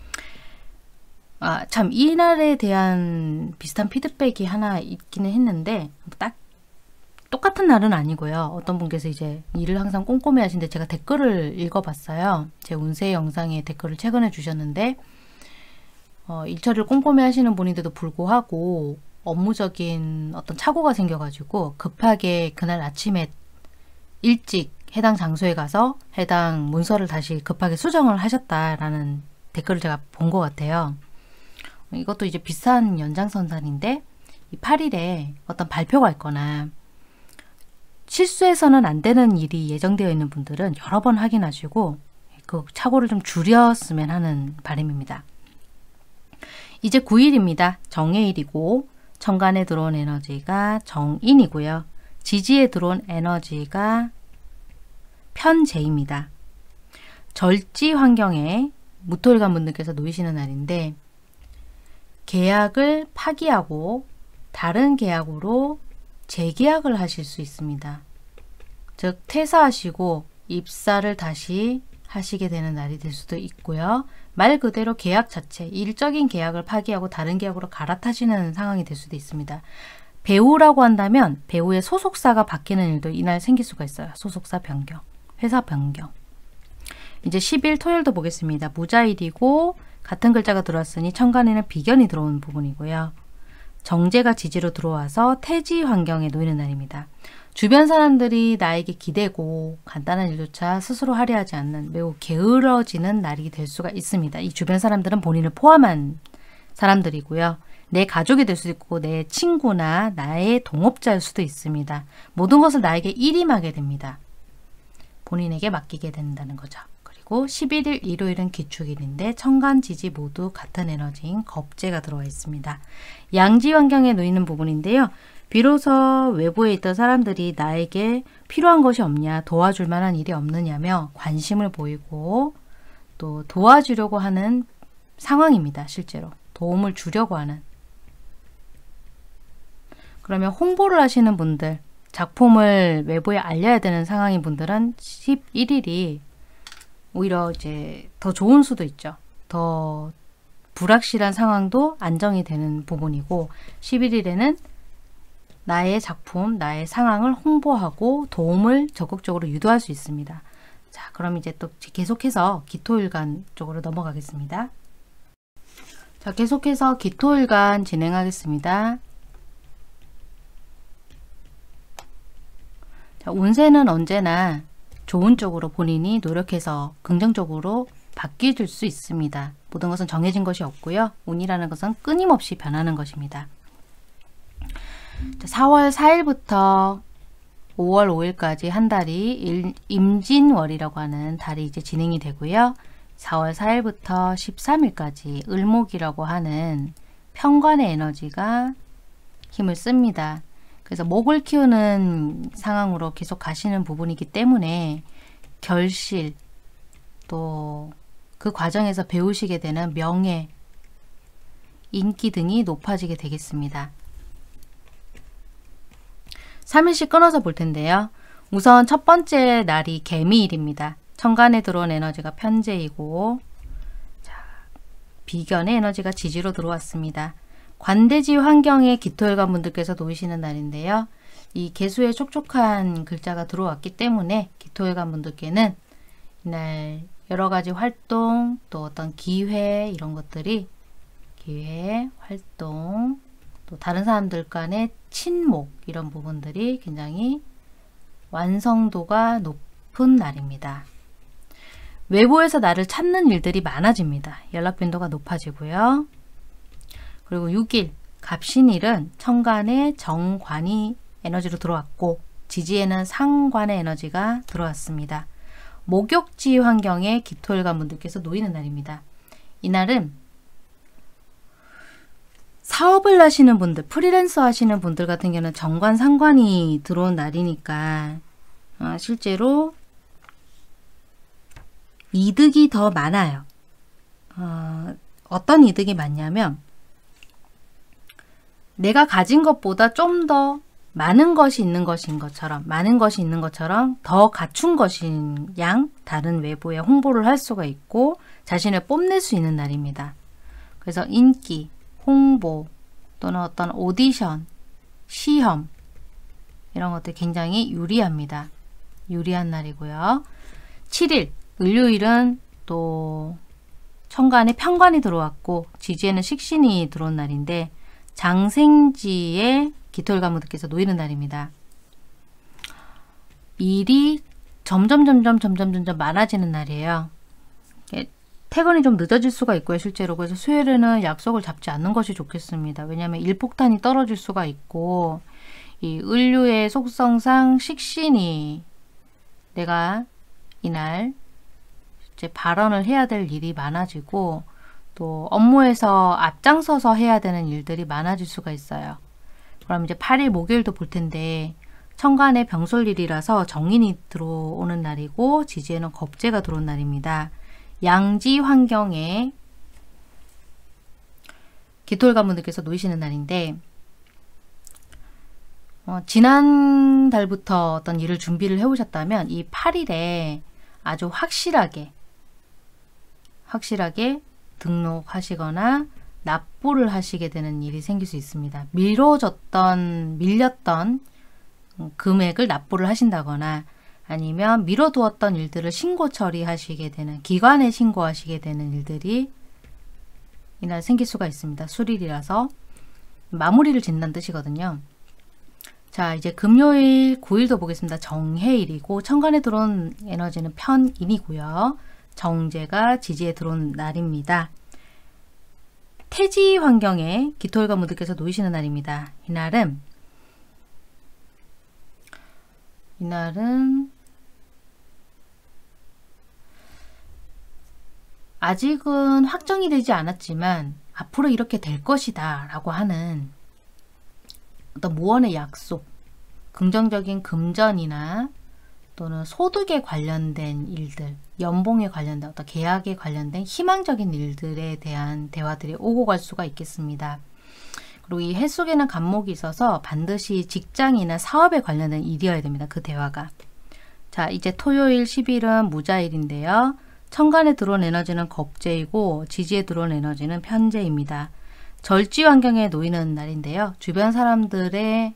아, 참 이날에 대한 비슷한 피드백이 하나 있기는 했는데 딱 똑같은 날은 아니고요. 어떤 분께서 이제 일을 항상 꼼꼼히 하시는데 제가 댓글을 읽어봤어요. 제 운세 영상에 댓글을 최근에 주셨는데 어, 일처리를 꼼꼼히 하시는 분인데도 불구하고 업무적인 어떤 착오가 생겨가지고 급하게 그날 아침에 일찍 해당 장소에 가서 해당 문서를 다시 급하게 수정을 하셨다라는 댓글을 제가 본 것 같아요. 이것도 이제 비슷한 연장선상인데 이 팔 일에 어떤 발표가 있거나 실수해서는 안 되는 일이 예정되어 있는 분들은 여러 번 확인하시고 그 착오를 좀 줄였으면 하는 바람입니다. 이제 구 일입니다. 정해일이고 천간에 들어온 에너지가 정인이고요. 지지에 들어온 에너지가 편재입니다. 절지 환경에 무토일간 분들께서 놓이시는 날인데 계약을 파기하고 다른 계약으로 재계약을 하실 수 있습니다. 즉 퇴사하시고 입사를 다시 하시게 되는 날이 될 수도 있고요. 말 그대로 계약 자체, 일적인 계약을 파기하고 다른 계약으로 갈아타시는 상황이 될 수도 있습니다. 배우라고 한다면 배우의 소속사가 바뀌는 일도 이날 생길 수가 있어요. 소속사 변경, 회사 변경. 이제 십 일 토요일도 보겠습니다. 무자일이고 같은 글자가 들어왔으니 천간에는 비견이 들어온 부분이고요. 정제가 지지로 들어와서 태지 환경에 놓이는 날입니다. 주변 사람들이 나에게 기대고 간단한 일조차 스스로 하려 하지 않는 매우 게으러지는 날이 될 수가 있습니다. 이 주변 사람들은 본인을 포함한 사람들이고요. 내 가족이 될 수도 있고 내 친구나 나의 동업자일 수도 있습니다. 모든 것을 나에게 일임하게 됩니다. 본인에게 맡기게 된다는 거죠. 그리고 십일 일 일요일은 기축일인데 천간, 지지 모두 같은 에너지인 겁재가 들어와 있습니다. 양지 환경에 놓이는 부분인데요. 비로소 외부에 있던 사람들이 나에게 필요한 것이 없냐, 도와줄 만한 일이 없느냐며 관심을 보이고 또 도와주려고 하는 상황입니다. 실제로 도움을 주려고 하는. 그러면 홍보를 하시는 분들, 작품을 외부에 알려야 되는 상황인 분들은 십일 일이 오히려 이제 더 좋은 수도 있죠. 더 불확실한 상황도 안정이 되는 부분이고, 십일 일에는 나의 작품, 나의 상황을 홍보하고 도움을 적극적으로 유도할 수 있습니다. 자, 그럼 이제 또 계속해서 기토일간 쪽으로 넘어가겠습니다. 자, 계속해서 기토일간 진행하겠습니다. 자, 운세는 언제나 좋은 쪽으로 본인이 노력해서 긍정적으로 바뀌어질 수 있습니다. 모든 것은 정해진 것이 없고요. 운이라는 것은 끊임없이 변하는 것입니다. 자, 사월 사일부터 오월 오일까지 한 달이 일, 임진월이라고 하는 달이 이제 진행이 되고요. 사월 사일부터 십삼일까지 을목이라고 하는 편관의 에너지가 힘을 씁니다. 그래서 목을 키우는 상황으로 계속 가시는 부분이기 때문에 결실, 또 그 과정에서 배우시게 되는 명예, 인기 등이 높아지게 되겠습니다. 삼 일씩 끊어서 볼 텐데요. 우선 첫 번째 날이 개미일입니다. 천간에 들어온 에너지가 편재이고, 자, 비견의 에너지가 지지로 들어왔습니다. 관대지 환경에 기토일간 분들께서 놓이시는 날인데요. 이 개수에 촉촉한 글자가 들어왔기 때문에 기토일간 분들께는 이날 여러가지 활동, 또 어떤 기회, 이런 것들이 기회, 활동, 또 다른 사람들 간의 친목, 이런 부분들이 굉장히 완성도가 높은 날입니다. 외부에서 나를 찾는 일들이 많아집니다. 연락 빈도가 높아지고요. 그리고 육 일 갑신일은 천간에 정관이 에너지로 들어왔고, 지지에는 상관의 에너지가 들어왔습니다. 목욕지 환경에 기토일간 분들께서 놓이는 날입니다. 이날은 사업을 하시는 분들, 프리랜서 하시는 분들 같은 경우는 정관, 상관이 들어온 날이니까 어, 실제로 이득이 더 많아요. 어, 어떤 이득이 많냐면 내가 가진 것보다 좀 더 많은 것이 있는 것인 것처럼, 많은 것이 있는 것처럼 더 갖춘 것인 양 다른 외부에 홍보를 할 수가 있고 자신을 뽐낼 수 있는 날입니다. 그래서 인기, 홍보 또는 어떤 오디션, 시험 이런 것들 굉장히 유리합니다. 유리한 날이고요. 칠 일 을요일은 또 천간에 편관이 들어왔고 지지에는 식신이 들어온 날인데 장생지에 기토일간 분들께서 놓이는 날입니다. 일이 점점 점점 점점 점점 많아지는 날이에요. 퇴근이 좀 늦어질 수가 있고요. 실제로. 그래서 수요일에는 약속을 잡지 않는 것이 좋겠습니다. 왜냐하면 일폭탄이 떨어질 수가 있고, 이 을류의 속성상 식신이 내가 이날 이제 발언을 해야 될 일이 많아지고, 또 업무에서 앞장서서 해야 되는 일들이 많아질 수가 있어요. 그럼 이제 팔 일 목요일도 볼 텐데 천간에 병솔일이라서 정인이 들어오는 날이고 지지에는 겁재가 들어온 날입니다. 양지 환경에 기토일간 분들께서 놓이시는 날인데 어, 지난달부터 어떤 일을 준비를 해오셨다면 이 팔 일에 아주 확실하게 확실하게 등록하시거나 납부를 하시게 되는 일이 생길 수 있습니다. 미뤄졌던, 밀렸던 금액을 납부를 하신다거나 아니면 미뤄두었던 일들을 신고 처리하시게 되는, 기관에 신고하시게 되는 일들이 이날 생길 수가 있습니다. 술일이라서 마무리를 짓는 뜻이거든요. 자, 이제 금요일 구 일도 보겠습니다. 정해일이고 천간에 들어온 에너지는 편인이고요. 정제가 지지에 들어온 날입니다. 태지 환경에 기토일간 분들께서 놓이시는 날입니다. 이날은 이날은 아직은 확정이 되지 않았지만 앞으로 이렇게 될 것이다 라고 하는 어떤 무언의 약속, 긍정적인 금전이나 또는 소득에 관련된 일들, 연봉에 관련된 어떤 계약에 관련된 희망적인 일들에 대한 대화들이 오고 갈 수가 있겠습니다. 그리고 이 해 속에는 간목이 있어서 반드시 직장이나 사업에 관련된 일이어야 됩니다. 그 대화가. 자, 이제 토요일 십 일은 무자일인데요. 천간에 들어온 에너지는 겁재이고 지지에 들어온 에너지는 편재입니다. 절지 환경에 놓이는 날인데요. 주변 사람들의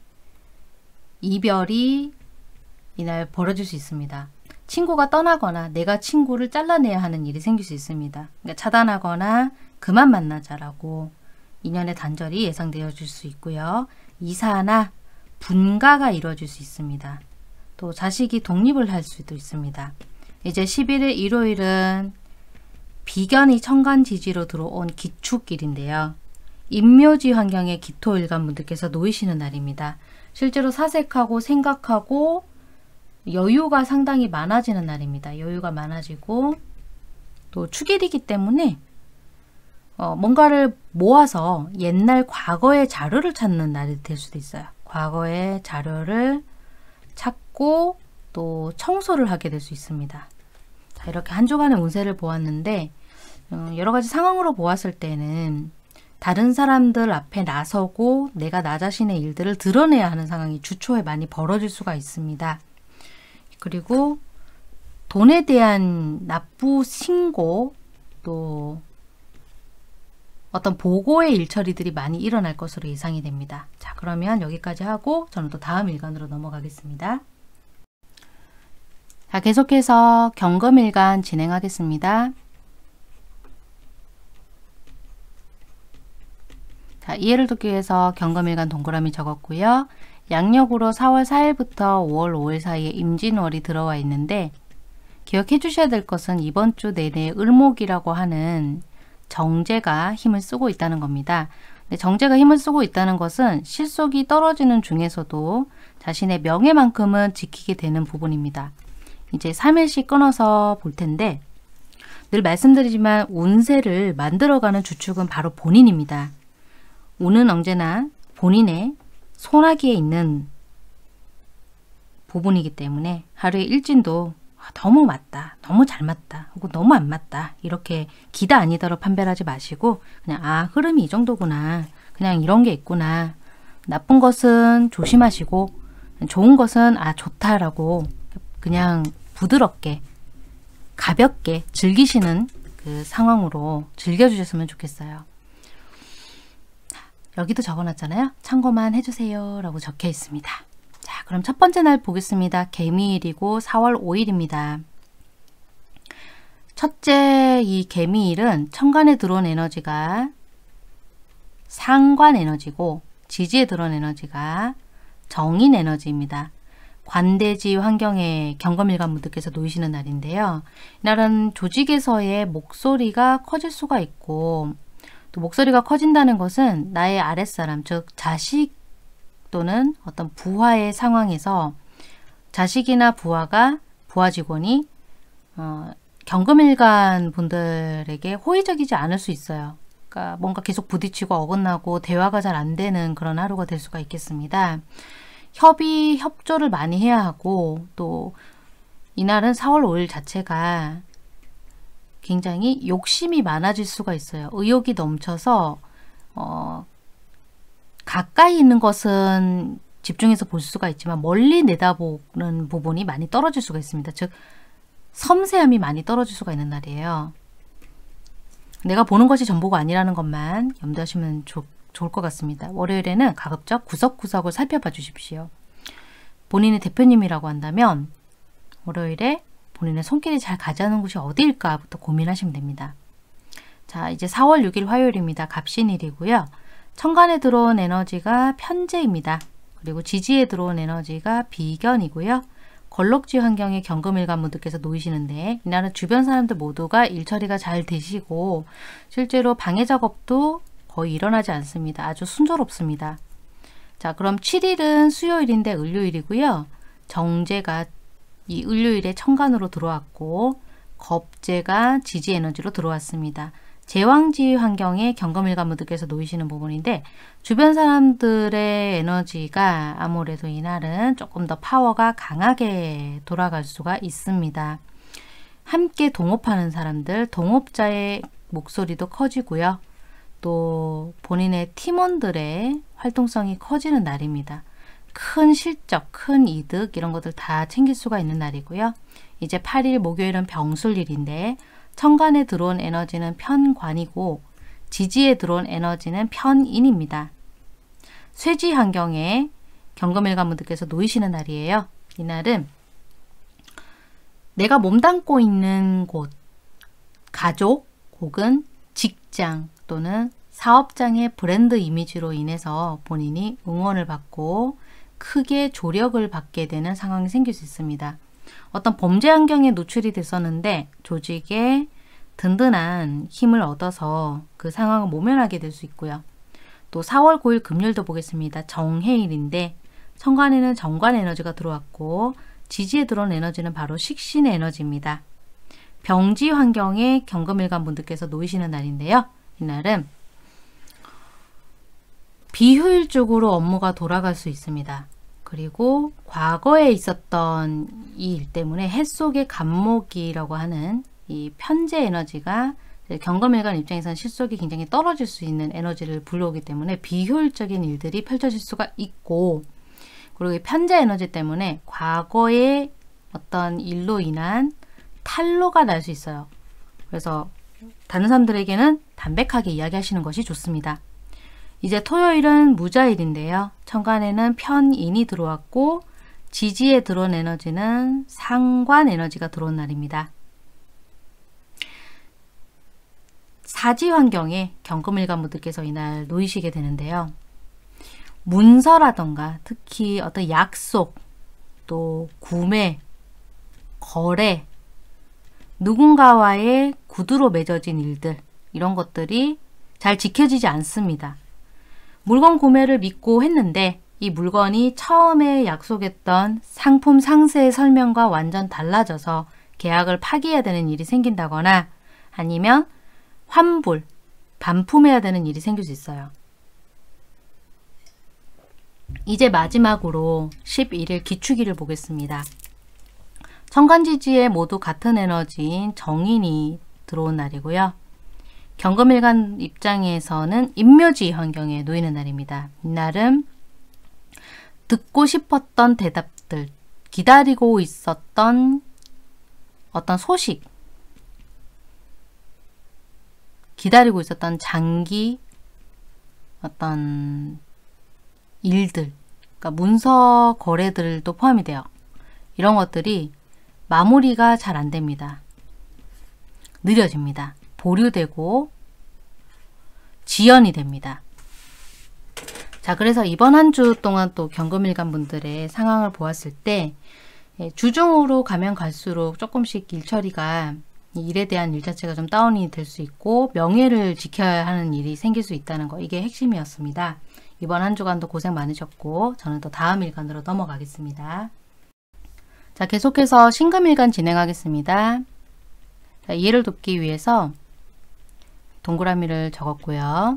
이별이 이날 벌어질 수 있습니다. 친구가 떠나거나 내가 친구를 잘라내야 하는 일이 생길 수 있습니다. 그러니까 차단하거나 그만 만나자라고 인연의 단절이 예상되어질 수 있고요. 이사나 분가가 이루어질 수 있습니다. 또 자식이 독립을 할 수도 있습니다. 이제 십일 일 일요일은 비견이 천간지지로 들어온 기축일인데요. 임묘지 환경에 기토일간 분들께서 놓이시는 날입니다. 실제로 사색하고 생각하고 여유가 상당히 많아지는 날입니다. 여유가 많아지고 또 축일이기 때문에 어, 뭔가를 모아서 옛날 과거의 자료를 찾는 날이 될 수도 있어요. 과거의 자료를 찾고 또 청소를 하게 될 수 있습니다. 자, 이렇게 한 주간의 운세를 보았는데 어, 여러 가지 상황으로 보았을 때는 다른 사람들 앞에 나서고 내가 나 자신의 일들을 드러내야 하는 상황이 주초에 많이 벌어질 수가 있습니다. 그리고 돈에 대한 납부 신고 또 어떤 보고의 일처리들이 많이 일어날 것으로 예상이 됩니다. 자, 그러면 여기까지 하고 저는 또 다음 일간으로 넘어가겠습니다. 자, 계속해서 경금일간 진행하겠습니다. 자, 이해를 돕기 위해서 경금일간 동그라미 적었고요. 양력으로 사월 사일부터 오월 오일 사이에 임진월이 들어와 있는데 기억해 주셔야 될 것은 이번 주 내내 을목이라고 하는 정제가 힘을 쓰고 있다는 겁니다. 근데 정제가 힘을 쓰고 있다는 것은 실속이 떨어지는 중에서도 자신의 명예만큼은 지키게 되는 부분입니다. 이제 삼 일씩 끊어서 볼 텐데 늘 말씀드리지만 운세를 만들어가는 주축은 바로 본인입니다. 운은 언제나 본인의 손아귀에 있는 부분이기 때문에 하루의 일진도 너무 맞다, 너무 잘 맞다, 혹은 너무 안 맞다 이렇게 기다 아니다로 판별하지 마시고 그냥 아 흐름이 이 정도구나, 그냥 이런 게 있구나, 나쁜 것은 조심하시고 좋은 것은 아 좋다라고 그냥 부드럽게 가볍게 즐기시는 그 상황으로 즐겨주셨으면 좋겠어요. 여기도 적어놨잖아요. 참고만 해주세요 라고 적혀 있습니다. 자, 그럼 첫 번째 날 보겠습니다. 개미일이고 사월 오일입니다. 첫째 이 개미일은 천간에 들어온 에너지가 상관 에너지고 지지에 들어온 에너지가 정인 에너지입니다. 관대지 환경에 경금일간 분들께서 놓이시는 날인데요. 이날은 조직에서의 목소리가 커질 수가 있고 또 목소리가 커진다는 것은 나의 아랫사람, 즉 자식 또는 어떤 부하의 상황에서 자식이나 부하가 부하 직원이 어, 경금일간 분들에게 호의적이지 않을 수 있어요. 그러니까 뭔가 계속 부딪히고 어긋나고 대화가 잘 안 되는 그런 하루가 될 수가 있겠습니다. 협의, 협조를 많이 해야 하고 또 이날은 사월 오일 자체가 굉장히 욕심이 많아질 수가 있어요. 의욕이 넘쳐서 어, 가까이 있는 것은 집중해서 볼 수가 있지만 멀리 내다보는 부분이 많이 떨어질 수가 있습니다. 즉 섬세함이 많이 떨어질 수가 있는 날이에요. 내가 보는 것이 전부가 아니라는 것만 염두하시면 좋, 좋을 것 같습니다. 월요일에는 가급적 구석구석을 살펴봐 주십시오. 본인의 대표님이라고 한다면 월요일에 본인의 손길이 잘 가지 않은 곳이 어디일까부터 고민하시면 됩니다. 자, 이제 사월 육일 화요일입니다. 갑신일이고요. 천간에 들어온 에너지가 편재입니다. 그리고 지지에 들어온 에너지가 비견이고요. 걸럭지 환경에 경금일간 분들께서 놓이시는데 이날은 주변 사람들 모두가 일처리가 잘 되시고 실제로 방해 작업도 거의 일어나지 않습니다. 아주 순조롭습니다. 자, 그럼 칠일은 수요일인데 을요일이고요. 정제가 이 을요일에 천간으로 들어왔고 겁재가 지지 에너지로 들어왔습니다. 제왕지 환경에 경금일간 분들께서 놓이시는 부분인데 주변 사람들의 에너지가 아무래도 이날은 조금 더 파워가 강하게 돌아갈 수가 있습니다. 함께 동업하는 사람들, 동업자의 목소리도 커지고요. 또 본인의 팀원들의 활동성이 커지는 날입니다. 큰 실적, 큰 이득 이런 것들 다 챙길 수가 있는 날이고요. 이제 팔 일 목요일은 병술일인데 천간에 들어온 에너지는 편관이고 지지에 들어온 에너지는 편인입니다. 쇠지 환경에 경금일간 분들께서 놓이시는 날이에요. 이날은 내가 몸담고 있는 곳, 가족 혹은 직장 또는 사업장의 브랜드 이미지로 인해서 본인이 응원을 받고 크게 조력을 받게 되는 상황이 생길 수 있습니다. 어떤 범죄 환경에 노출이 됐었는데 조직에 든든한 힘을 얻어서 그 상황을 모면하게 될 수 있고요. 또 사월 구일 금요일도 보겠습니다. 정해일인데 천간에는 정관 에너지가 들어왔고 지지에 들어온 에너지는 바로 식신의 에너지입니다. 병지 환경에 경금일간 분들께서 놓이시는 날인데요. 이날은 비효율적으로 업무가 돌아갈 수 있습니다. 그리고 과거에 있었던 이 일 때문에 해 속의 간목이라고 하는 이 편재 에너지가 경금일간 입장에서는 실속이 굉장히 떨어질 수 있는 에너지를 불러오기 때문에 비효율적인 일들이 펼쳐질 수가 있고, 그리고 이 편재 에너지 때문에 과거의 어떤 일로 인한 탈로가 날 수 있어요. 그래서 다른 사람들에게는 담백하게 이야기하시는 것이 좋습니다. 이제 토요일은 무자일인데요. 천간에는 편인이 들어왔고 지지에 들어온 에너지는 상관 에너지가 들어온 날입니다. 사지 환경에 경금일간 분들께서 이날 놓이시게 되는데요. 문서라던가 특히 어떤 약속, 또 구매, 거래, 누군가와의 구두로 맺어진 일들, 이런 것들이 잘 지켜지지 않습니다. 물건 구매를 믿고 했는데 이 물건이 처음에 약속했던 상품 상세의 설명과 완전 달라져서 계약을 파기해야 되는 일이 생긴다거나 아니면 환불, 반품해야 되는 일이 생길 수 있어요. 이제 마지막으로 십일 일 기축일을 보겠습니다. 천간지지에 모두 같은 에너지인 정인이 들어온 날이고요. 경금일간 입장에서는 임묘지 환경에 놓이는 날입니다. 이날은 듣고 싶었던 대답들, 기다리고 있었던 어떤 소식, 기다리고 있었던 장기 어떤 일들, 그러니까 문서 거래들도 포함이 돼요. 이런 것들이 마무리가 잘 안 됩니다. 느려집니다. 보류되고 지연이 됩니다. 자, 그래서 이번 한 주 동안 또 경금일간 분들의 상황을 보았을 때 주중으로 가면 갈수록 조금씩 일처리가 일에 대한 일 자체가 좀 다운이 될 수 있고 명예를 지켜야 하는 일이 생길 수 있다는 거, 이게 핵심이었습니다. 이번 한 주간도 고생 많으셨고 저는 또 다음 일간으로 넘어가겠습니다. 자, 계속해서 신금일간 진행하겠습니다. 자, 이해를 돕기 위해서 동그라미를 적었고요.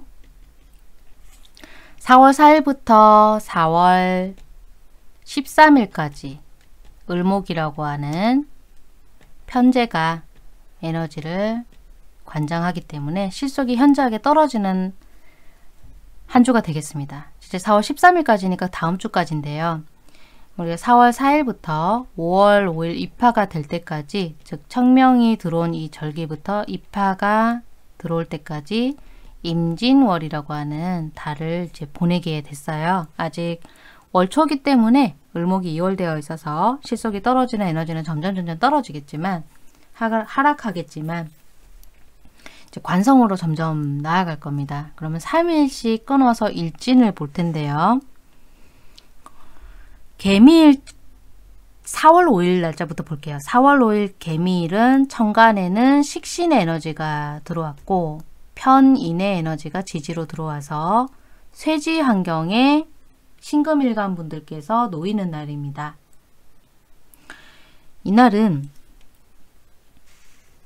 사월 사일부터 사월 십삼일까지 을목이라고 하는 편재가 에너지를 관장하기 때문에 실속이 현저하게 떨어지는 한 주가 되겠습니다. 이제 사월 십삼일까지니까 다음 주까지인데요. 우리가 사월 사일부터 오월 오일 입하가 될 때까지, 즉 청명이 들어온 이 절기부터 입하가 들어올 때까지 임진월이라고 하는 달을 이제 보내게 됐어요. 아직 월초기 때문에 을목이 이월되어 있어서 실속이 떨어지는 에너지는 점점 점점 떨어지겠지만 하락하겠지만 이제 관성으로 점점 나아갈 겁니다. 그러면 삼 일씩 끊어서 일진을 볼 텐데요. 개미일 사월 오일 날짜부터 볼게요. 사월 오일 개미일은 천간에는 식신의 에너지가 들어왔고 편인의 에너지가 지지로 들어와서 쇠지 환경에 신금일간 분들께서 놓이는 날입니다. 이날은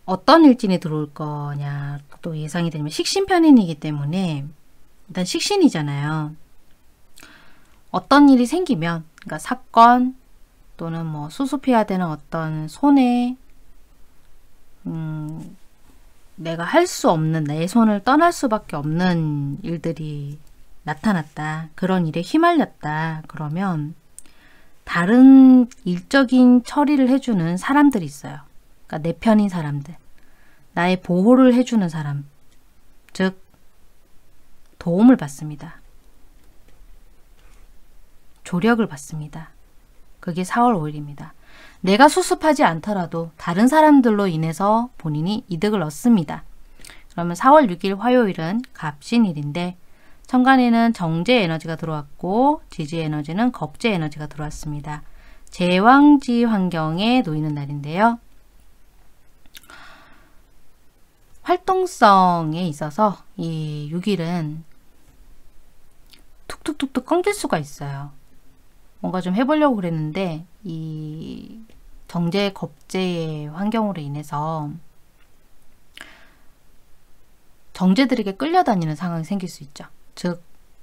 어떤 일진이 들어올 거냐 또 예상이 되면 식신편인이기 때문에 일단 식신이잖아요. 어떤 일이 생기면 그러니까 사건 또는 뭐 수습해야 되는 어떤 손해 음, 내가 할 수 없는 내 손을 떠날 수밖에 없는 일들이 나타났다. 그런 일에 휘말렸다. 그러면 다른 일적인 처리를 해주는 사람들이 있어요. 그러니까 내 편인 사람들. 나의 보호를 해주는 사람. 즉 도움을 받습니다. 조력을 받습니다. 그게 사월 오일입니다. 내가 수습하지 않더라도 다른 사람들로 인해서 본인이 이득을 얻습니다. 그러면 사월 육일 화요일은 갑신일인데 천간에는 정제 에너지가 들어왔고 지지 에너지는 겁제 에너지가 들어왔습니다. 제왕지 환경에 놓이는 날인데요. 활동성에 있어서 이 육 일은 툭툭툭툭 끊길 수가 있어요. 뭔가 좀 해보려고 그랬는데 이 정제 겁제의 환경으로 인해서 정제들에게 끌려다니는 상황이 생길 수 있죠. 즉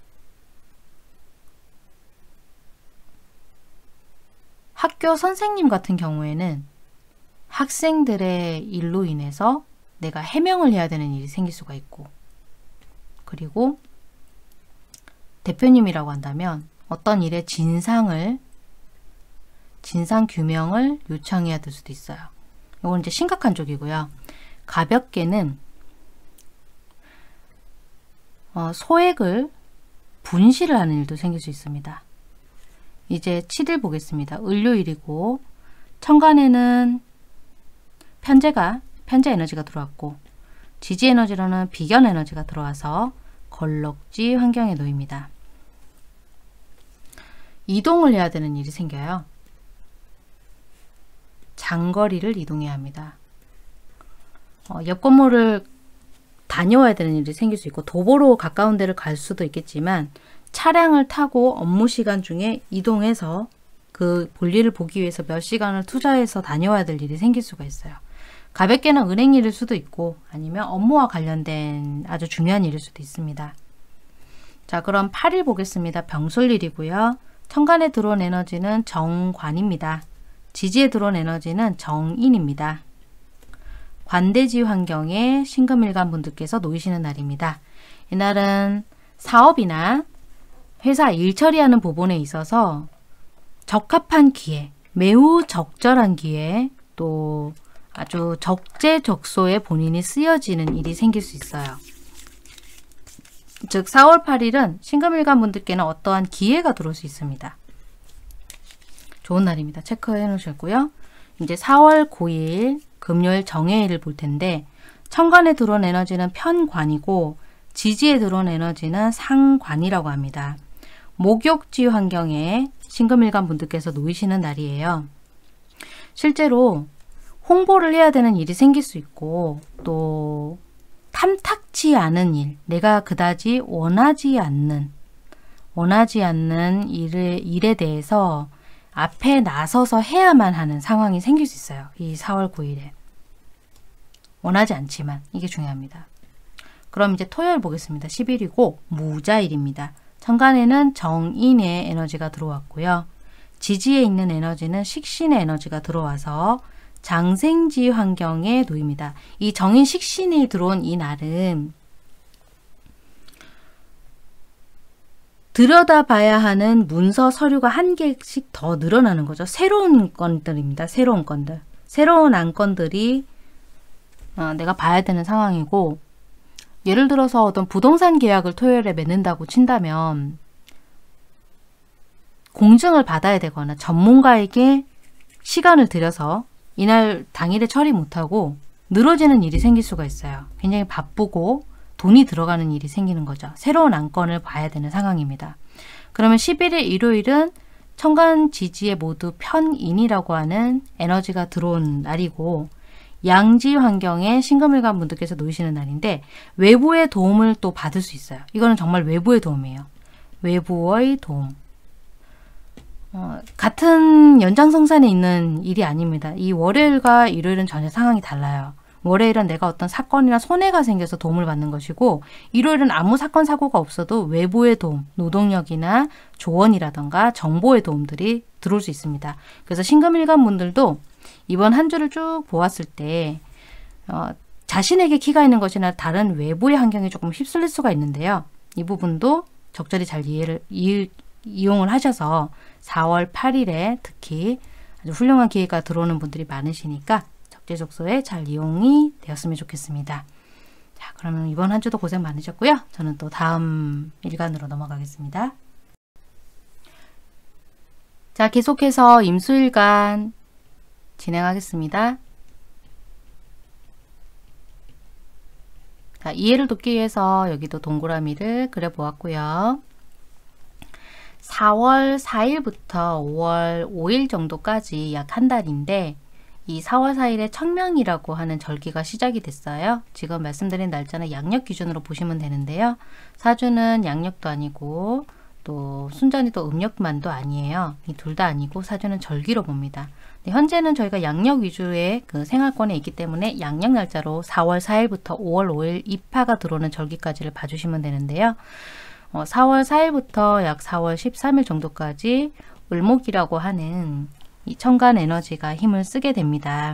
학교 선생님 같은 경우에는 학생들의 일로 인해서 내가 해명을 해야 되는 일이 생길 수가 있고, 그리고 대표님이라고 한다면 어떤 일의 진상을 진상 규명을 요청해야 될 수도 있어요. 이건 이제 심각한 쪽이고요. 가볍게는 어, 소액을 분실을 하는 일도 생길 수 있습니다. 이제 칠 일 보겠습니다. 을요일이고 천간에는 편제가 편제 에너지가 들어왔고 지지 에너지로는 비견 에너지가 들어와서 걸럭지 환경에 놓입니다. 이동을 해야 되는 일이 생겨요. 장거리를 이동해야 합니다. 어, 옆 건물을 다녀와야 되는 일이 생길 수 있고 도보로 가까운 데를 갈 수도 있겠지만 차량을 타고 업무 시간 중에 이동해서 그 볼일을 보기 위해서 몇 시간을 투자해서 다녀와야 될 일이 생길 수가 있어요. 가볍게는 은행 일일 수도 있고 아니면 업무와 관련된 아주 중요한 일일 수도 있습니다. 자, 그럼 팔 일 보겠습니다. 병술일이고요. 천간에 들어온 에너지는 정관입니다. 지지에 들어온 에너지는 정인입니다. 관대지 환경에 신금일간 분들께서 놓이시는 날입니다. 이날은 사업이나 회사 일 처리하는 부분에 있어서 적합한 기회, 매우 적절한 기회, 또 아주 적재적소에 본인이 쓰여지는 일이 생길 수 있어요. 즉 사월 팔 일은 신금일간 분들께는 어떠한 기회가 들어올 수 있습니다. 좋은 날입니다. 체크해 놓으셨고요. 이제 사월 구 일 금요일 정해일을 볼 텐데 천간에 들어온 에너지는 편관이고 지지에 들어온 에너지는 상관이라고 합니다. 목욕지 환경에 신금일간 분들께서 놓이시는 날이에요. 실제로 홍보를 해야 되는 일이 생길 수 있고 또 탐탁치 않은 일, 내가 그다지 원하지 않는 원하지 않는 일을, 일에 대해서 앞에 나서서 해야만 하는 상황이 생길 수 있어요. 이 사월 구 일에. 원하지 않지만 이게 중요합니다. 그럼 이제 토요일 보겠습니다. 십 일이고 무자일입니다. 천간에는 정인의 에너지가 들어왔고요. 지지에 있는 에너지는 식신의 에너지가 들어와서 장생지 환경에 놓입니다. 이 정인 식신이 들어온 이 날은 들여다봐야 하는 문서 서류가 한 개씩 더 늘어나는 거죠. 새로운 건들입니다. 새로운 건들. 새로운 안건들이 어, 내가 봐야 되는 상황이고, 예를 들어서 어떤 부동산 계약을 토요일에 맺는다고 친다면 공증을 받아야 되거나 전문가에게 시간을 들여서 이날 당일에 처리 못하고 늘어지는 일이 생길 수가 있어요. 굉장히 바쁘고 돈이 들어가는 일이 생기는 거죠. 새로운 안건을 봐야 되는 상황입니다. 그러면 십일 일 일요일은 천간 지지에 모두 편인이라고 하는 에너지가 들어온 날이고 양지 환경에 신금일간 분들께서 놓이시는 날인데 외부의 도움을 또 받을 수 있어요. 이거는 정말 외부의 도움이에요. 외부의 도움. 어, 같은 연장성산에 있는 일이 아닙니다. 이 월요일과 일요일은 전혀 상황이 달라요. 월요일은 내가 어떤 사건이나 손해가 생겨서 도움을 받는 것이고 일요일은 아무 사건 사고가 없어도 외부의 도움, 노동력이나 조언이라던가 정보의 도움들이 들어올 수 있습니다. 그래서 신금일간 분들도 이번 한 주를 쭉 보았을 때 어, 자신에게 키가 있는 것이나 다른 외부의 환경에 조금 휩쓸릴 수가 있는데요. 이 부분도 적절히 잘 이해를 이, 이용을 하셔서 사월 팔일에 특히 아주 훌륭한 기회가 들어오는 분들이 많으시니까 적재적소에 잘 이용이 되었으면 좋겠습니다. 자, 그러면 이번 한 주도 고생 많으셨고요. 저는 또 다음 일간으로 넘어가겠습니다. 자, 계속해서 임수일간 진행하겠습니다. 자, 이해를 돕기 위해서 여기도 동그라미를 그려보았고요. 사월 사일부터 오월 오일 정도까지 약 한 달인데 이 사월 사일에 청명이라고 하는 절기가 시작이 됐어요. 지금 말씀드린 날짜는 양력 기준으로 보시면 되는데요. 사주는 양력도 아니고 또 순전히 또 음력만도 아니에요. 이 둘 다 아니고 사주는 절기로 봅니다. 네, 현재는 저희가 양력 위주의 그 생활권에 있기 때문에 양력 날짜로 사월 사일부터 오월 오일 입하가 들어오는 절기까지를 봐주시면 되는데요. 어, 사월 사일부터 약 사월 십삼일 정도까지 을목이라고 하는 이 천간 에너지가 힘을 쓰게 됩니다.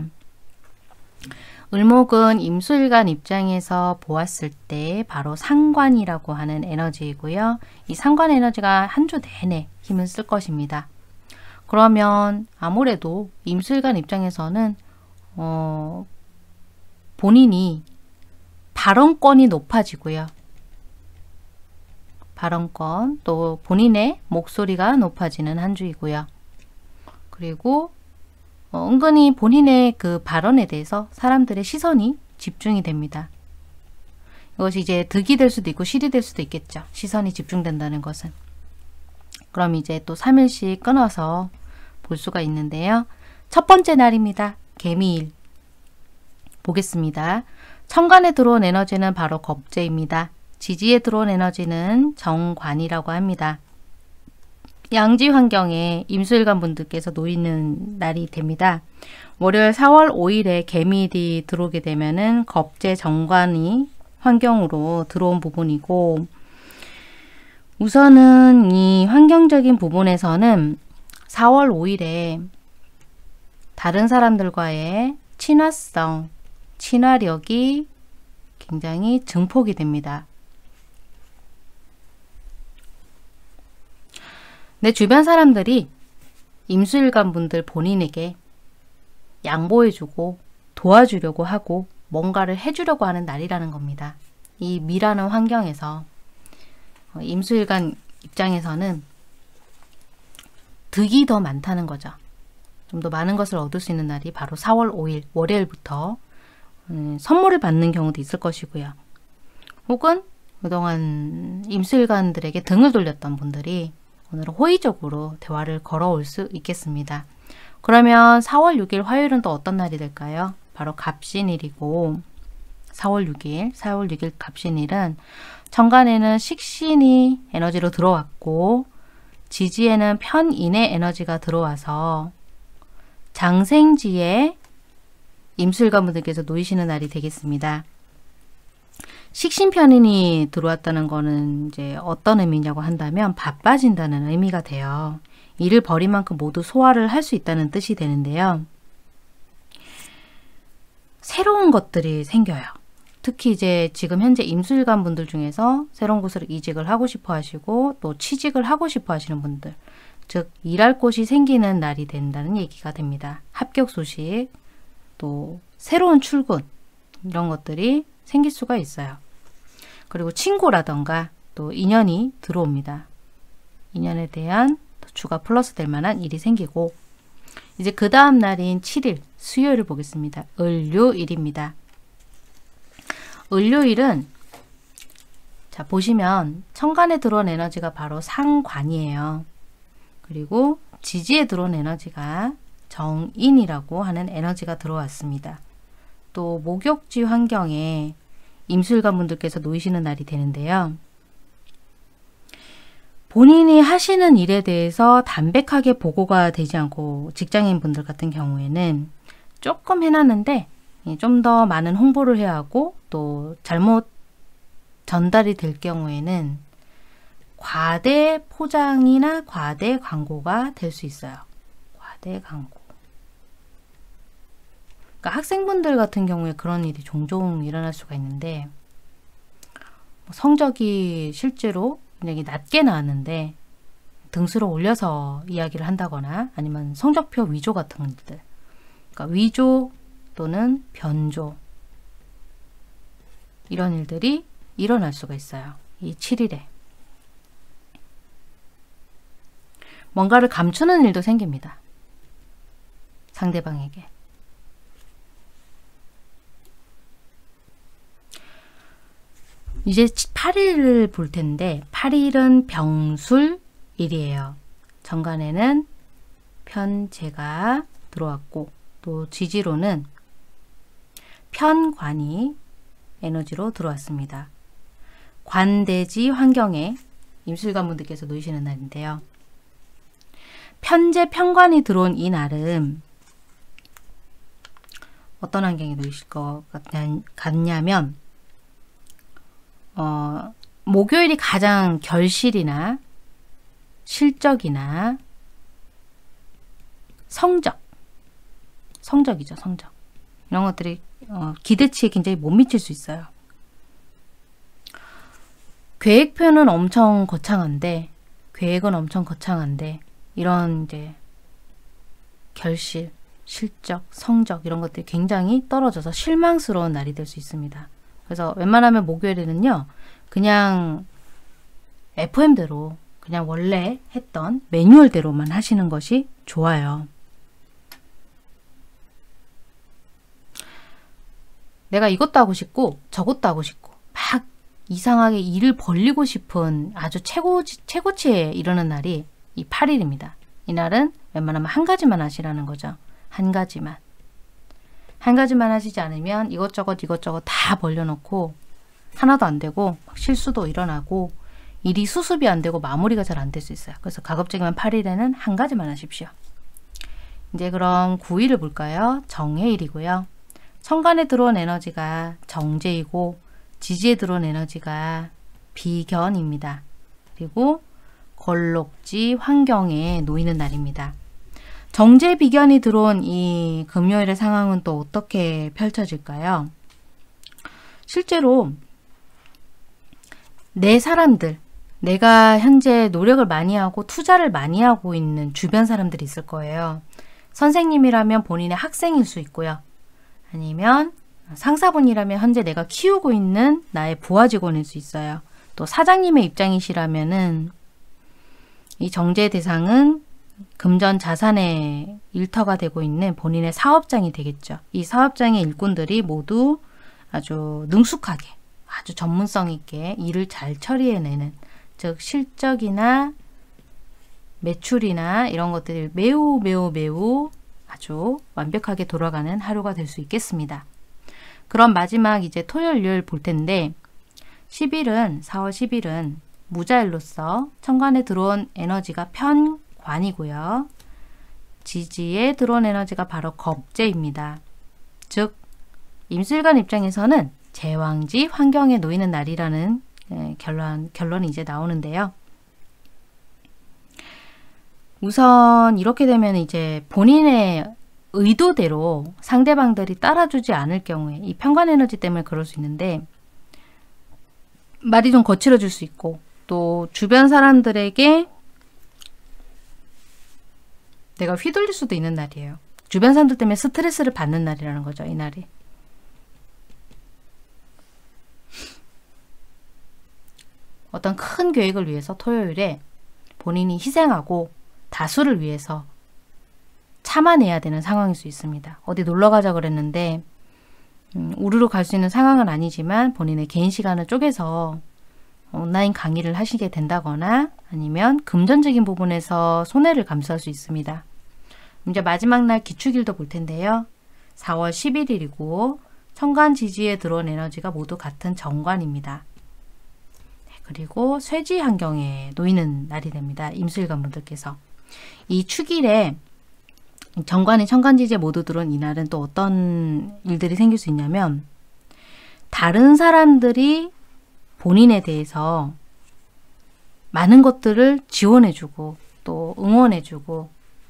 을목은 임수일간 입장에서 보았을 때 바로 상관이라고 하는 에너지이고요. 이 상관 에너지가 한 주 내내 힘을 쓸 것입니다. 그러면 아무래도 임수일간 입장에서는 어, 본인이 발언권이 높아지고요. 발언권, 또 본인의 목소리가 높아지는 한 주이고요. 그리고 어, 은근히 본인의 그 발언에 대해서 사람들의 시선이 집중이 됩니다. 이것이 이제 득이 될 수도 있고 실이 될 수도 있겠죠. 시선이 집중된다는 것은. 그럼 이제 또 삼 일씩 끊어서 볼 수가 있는데요. 첫 번째 날입니다. 개미일. 보겠습니다. 천간에 들어온 에너지는 바로 겁재입니다. 지지에 들어온 에너지는 정관이라고 합니다. 양지 환경에 임수일간 분들께서 놓이는 날이 됩니다. 월요일 사월 오일에 개미일이 들어오게 되면은 겁재 정관이 환경으로 들어온 부분이고, 우선은 이 환경적인 부분에서는 사월 오일에 다른 사람들과의 친화성, 친화력이 굉장히 증폭이 됩니다. 내 주변 사람들이 임수일간 분들 본인에게 양보해주고 도와주려고 하고 뭔가를 해주려고 하는 날이라는 겁니다. 이 미라는 환경에서 임수일간 입장에서는 득이 더 많다는 거죠. 좀 더 많은 것을 얻을 수 있는 날이 바로 사월 오일 월요일부터 음, 선물을 받는 경우도 있을 것이고요. 혹은 그동안 임수일간들에게 등을 돌렸던 분들이 오늘 호의적으로 대화를 걸어올 수 있겠습니다. 그러면 사월 육일 화요일은 또 어떤 날이 될까요? 바로 갑신일이고, 사월 육일, 사월 육일 갑신일은 천간에는 식신이 에너지로 들어왔고 지지에는 편인의 에너지가 들어와서 장생지에 임수일간 분들께서 놓이시는 날이 되겠습니다. 식신편인이 들어왔다는 거는 이제 어떤 의미냐고 한다면 바빠진다는 의미가 돼요. 일을 벌인 만큼 모두 소화를 할 수 있다는 뜻이 되는데요. 새로운 것들이 생겨요. 특히 이제 지금 현재 임수일간 분들 중에서 새로운 곳으로 이직을 하고 싶어 하시고 또 취직을 하고 싶어 하시는 분들, 즉 일할 곳이 생기는 날이 된다는 얘기가 됩니다. 합격 소식, 또 새로운 출근, 이런 것들이 생길 수가 있어요. 그리고 친구라던가 또 인연이 들어옵니다. 인연에 대한 주가 플러스 될 만한 일이 생기고, 이제 그 다음 날인 칠일 수요일을 보겠습니다. 을요일입니다. 을요일은 자 보시면 천간에 들어온 에너지가 바로 상관이에요. 그리고 지지에 들어온 에너지가 정인이라고 하는 에너지가 들어왔습니다. 또 목욕지 환경에 임수일간 분들께서 놓이시는 날이 되는데요. 본인이 하시는 일에 대해서 담백하게 보고가 되지 않고 직장인 분들 같은 경우에는 조금 해놨는데 좀 더 많은 홍보를 해야 하고 또 잘못 전달이 될 경우에는 과대 포장이나 과대 광고가 될 수 있어요. 과대 광고. 그러니까 학생분들 같은 경우에 그런 일이 종종 일어날 수가 있는데 성적이 실제로 굉장히 낮게 나왔는데 등수를 올려서 이야기를 한다거나 아니면 성적표 위조 같은 것들, 그러니까 위조 또는 변조 이런 일들이 일어날 수가 있어요. 이 칠 일에 뭔가를 감추는 일도 생깁니다. 상대방에게. 이제 팔 일을 볼 텐데 팔 일은 병술일이에요. 정관에는 편재가 들어왔고 또 지지로는 편관이 에너지로 들어왔습니다. 관대지 환경에 임술관 분들께서 놓이시는 날인데요. 편재 편관이 들어온 이 날은 어떤 환경에 놓이실 것 같냐면 어, 목요일이 가장 결실이나 실적이나 성적, 성적이죠, 성적. 이런 것들이 어, 기대치에 굉장히 못 미칠 수 있어요. 계획표는 엄청 거창한데, 계획은 엄청 거창한데, 이런 이제 결실, 실적, 성적 이런 것들이 굉장히 떨어져서 실망스러운 날이 될 수 있습니다. 그래서 웬만하면 목요일에는요, 그냥 에프엠대로 그냥 원래 했던 매뉴얼대로만 하시는 것이 좋아요. 내가 이것도 하고 싶고 저것도 하고 싶고 막 이상하게 일을 벌리고 싶은 아주 최고, 최고치에 이르는 날이 이 팔 일입니다. 이날은 웬만하면 한 가지만 하시라는 거죠. 한 가지만. 한 가지만 하시지 않으면 이것저것 이것저것 다 벌려놓고 하나도 안 되고 막 실수도 일어나고 일이 수습이 안 되고 마무리가 잘 안 될 수 있어요. 그래서 가급적이면 팔 일에는 한 가지만 하십시오. 이제 그럼 구 일을 볼까요? 정해일이고요. 천간에 들어온 에너지가 정제이고 지지에 들어온 에너지가 비견입니다. 그리고 걸록지 환경에 놓이는 날입니다. 정제 비견이 들어온 이 금요일의 상황은 또 어떻게 펼쳐질까요? 실제로 내 사람들, 내가 현재 노력을 많이 하고 투자를 많이 하고 있는 주변 사람들이 있을 거예요. 선생님이라면 본인의 학생일 수 있고요. 아니면 상사분이라면 현재 내가 키우고 있는 나의 부하 직원일 수 있어요. 또 사장님의 입장이시라면은 이 정제 대상은 금전 자산의 일터가 되고 있는 본인의 사업장이 되겠죠. 이 사업장의 일꾼들이 모두 아주 능숙하게, 아주 전문성 있게 일을 잘 처리해내는, 즉 실적이나 매출이나 이런 것들이 매우 매우 매우 아주 완벽하게 돌아가는 하루가 될 수 있겠습니다. 그럼 마지막 이제 토요일, 일요일 볼 텐데 십 일은 사월 십 일은 무자일로서 천간에 들어온 에너지가 편관이고요. 지지에 들어온 에너지가 바로 겁재입니다. 즉 임술관 입장에서는 제왕지 환경에 놓이는 날이라는 결론, 결론이 이제 나오는데요. 우선 이렇게 되면 이제 본인의 의도대로 상대방들이 따라주지 않을 경우에 이 편관 에너지 때문에 그럴 수 있는데 말이 좀 거칠어질 수 있고 또 주변 사람들에게 내가 휘둘릴 수도 있는 날이에요. 주변 사람들 때문에 스트레스를 받는 날이라는 거죠. 이 날이. 어떤 큰 계획을 위해서 토요일에 본인이 희생하고 다수를 위해서 참아내야 되는 상황일 수 있습니다. 어디 놀러 가자 그랬는데 음, 우르르 갈 수 있는 상황은 아니지만 본인의 개인 시간을 쪼개서 온라인 강의를 하시게 된다거나 아니면 금전적인 부분에서 손해를 감수할 수 있습니다. 이제 마지막 날 기축일도 볼 텐데요. 사월 십일 일이고 천간 지지에 들어온 에너지가 모두 같은 정관입니다. 그리고 쇠지 환경에 놓이는 날이 됩니다. 임술관 분들께서. 이 축일에 정관이 천간지지에 모두 들어온 이날은 또 어떤 일들이 생길 수 있냐면 다른 사람들이 본인에 대해서 많은 것들을 지원해주고 또 응원해주고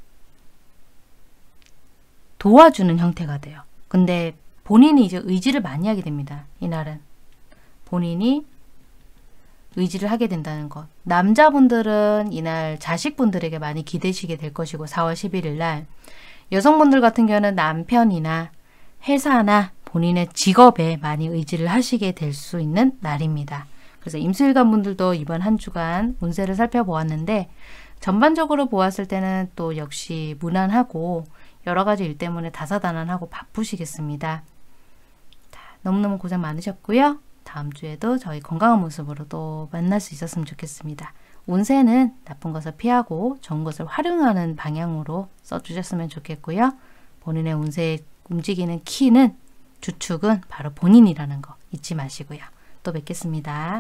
도와주는 형태가 돼요. 근데 본인이 이제 의지를 많이 하게 됩니다. 이날은 본인이 의지를 하게 된다는 것. 남자분들은 이날 자식분들에게 많이 기대시게 될 것이고 사월 십일일 날 여성분들 같은 경우는 남편이나 회사나 본인의 직업에 많이 의지를 하시게 될 수 있는 날입니다. 그래서 임수일간 분들도 이번 한 주간 운세를 살펴보았는데 전반적으로 보았을 때는 또 역시 무난하고 여러 가지 일 때문에 다사다난하고 바쁘시겠습니다. 너무너무 고생 많으셨고요. 다음 주에도 저희 건강한 모습으로 또 만날 수 있었으면 좋겠습니다. 운세는 나쁜 것을 피하고 좋은 것을 활용하는 방향으로 써주셨으면 좋겠고요. 본인의 운세에 움직이는 키는 주축은 바로 본인이라는 거 잊지 마시고요. 또 뵙겠습니다.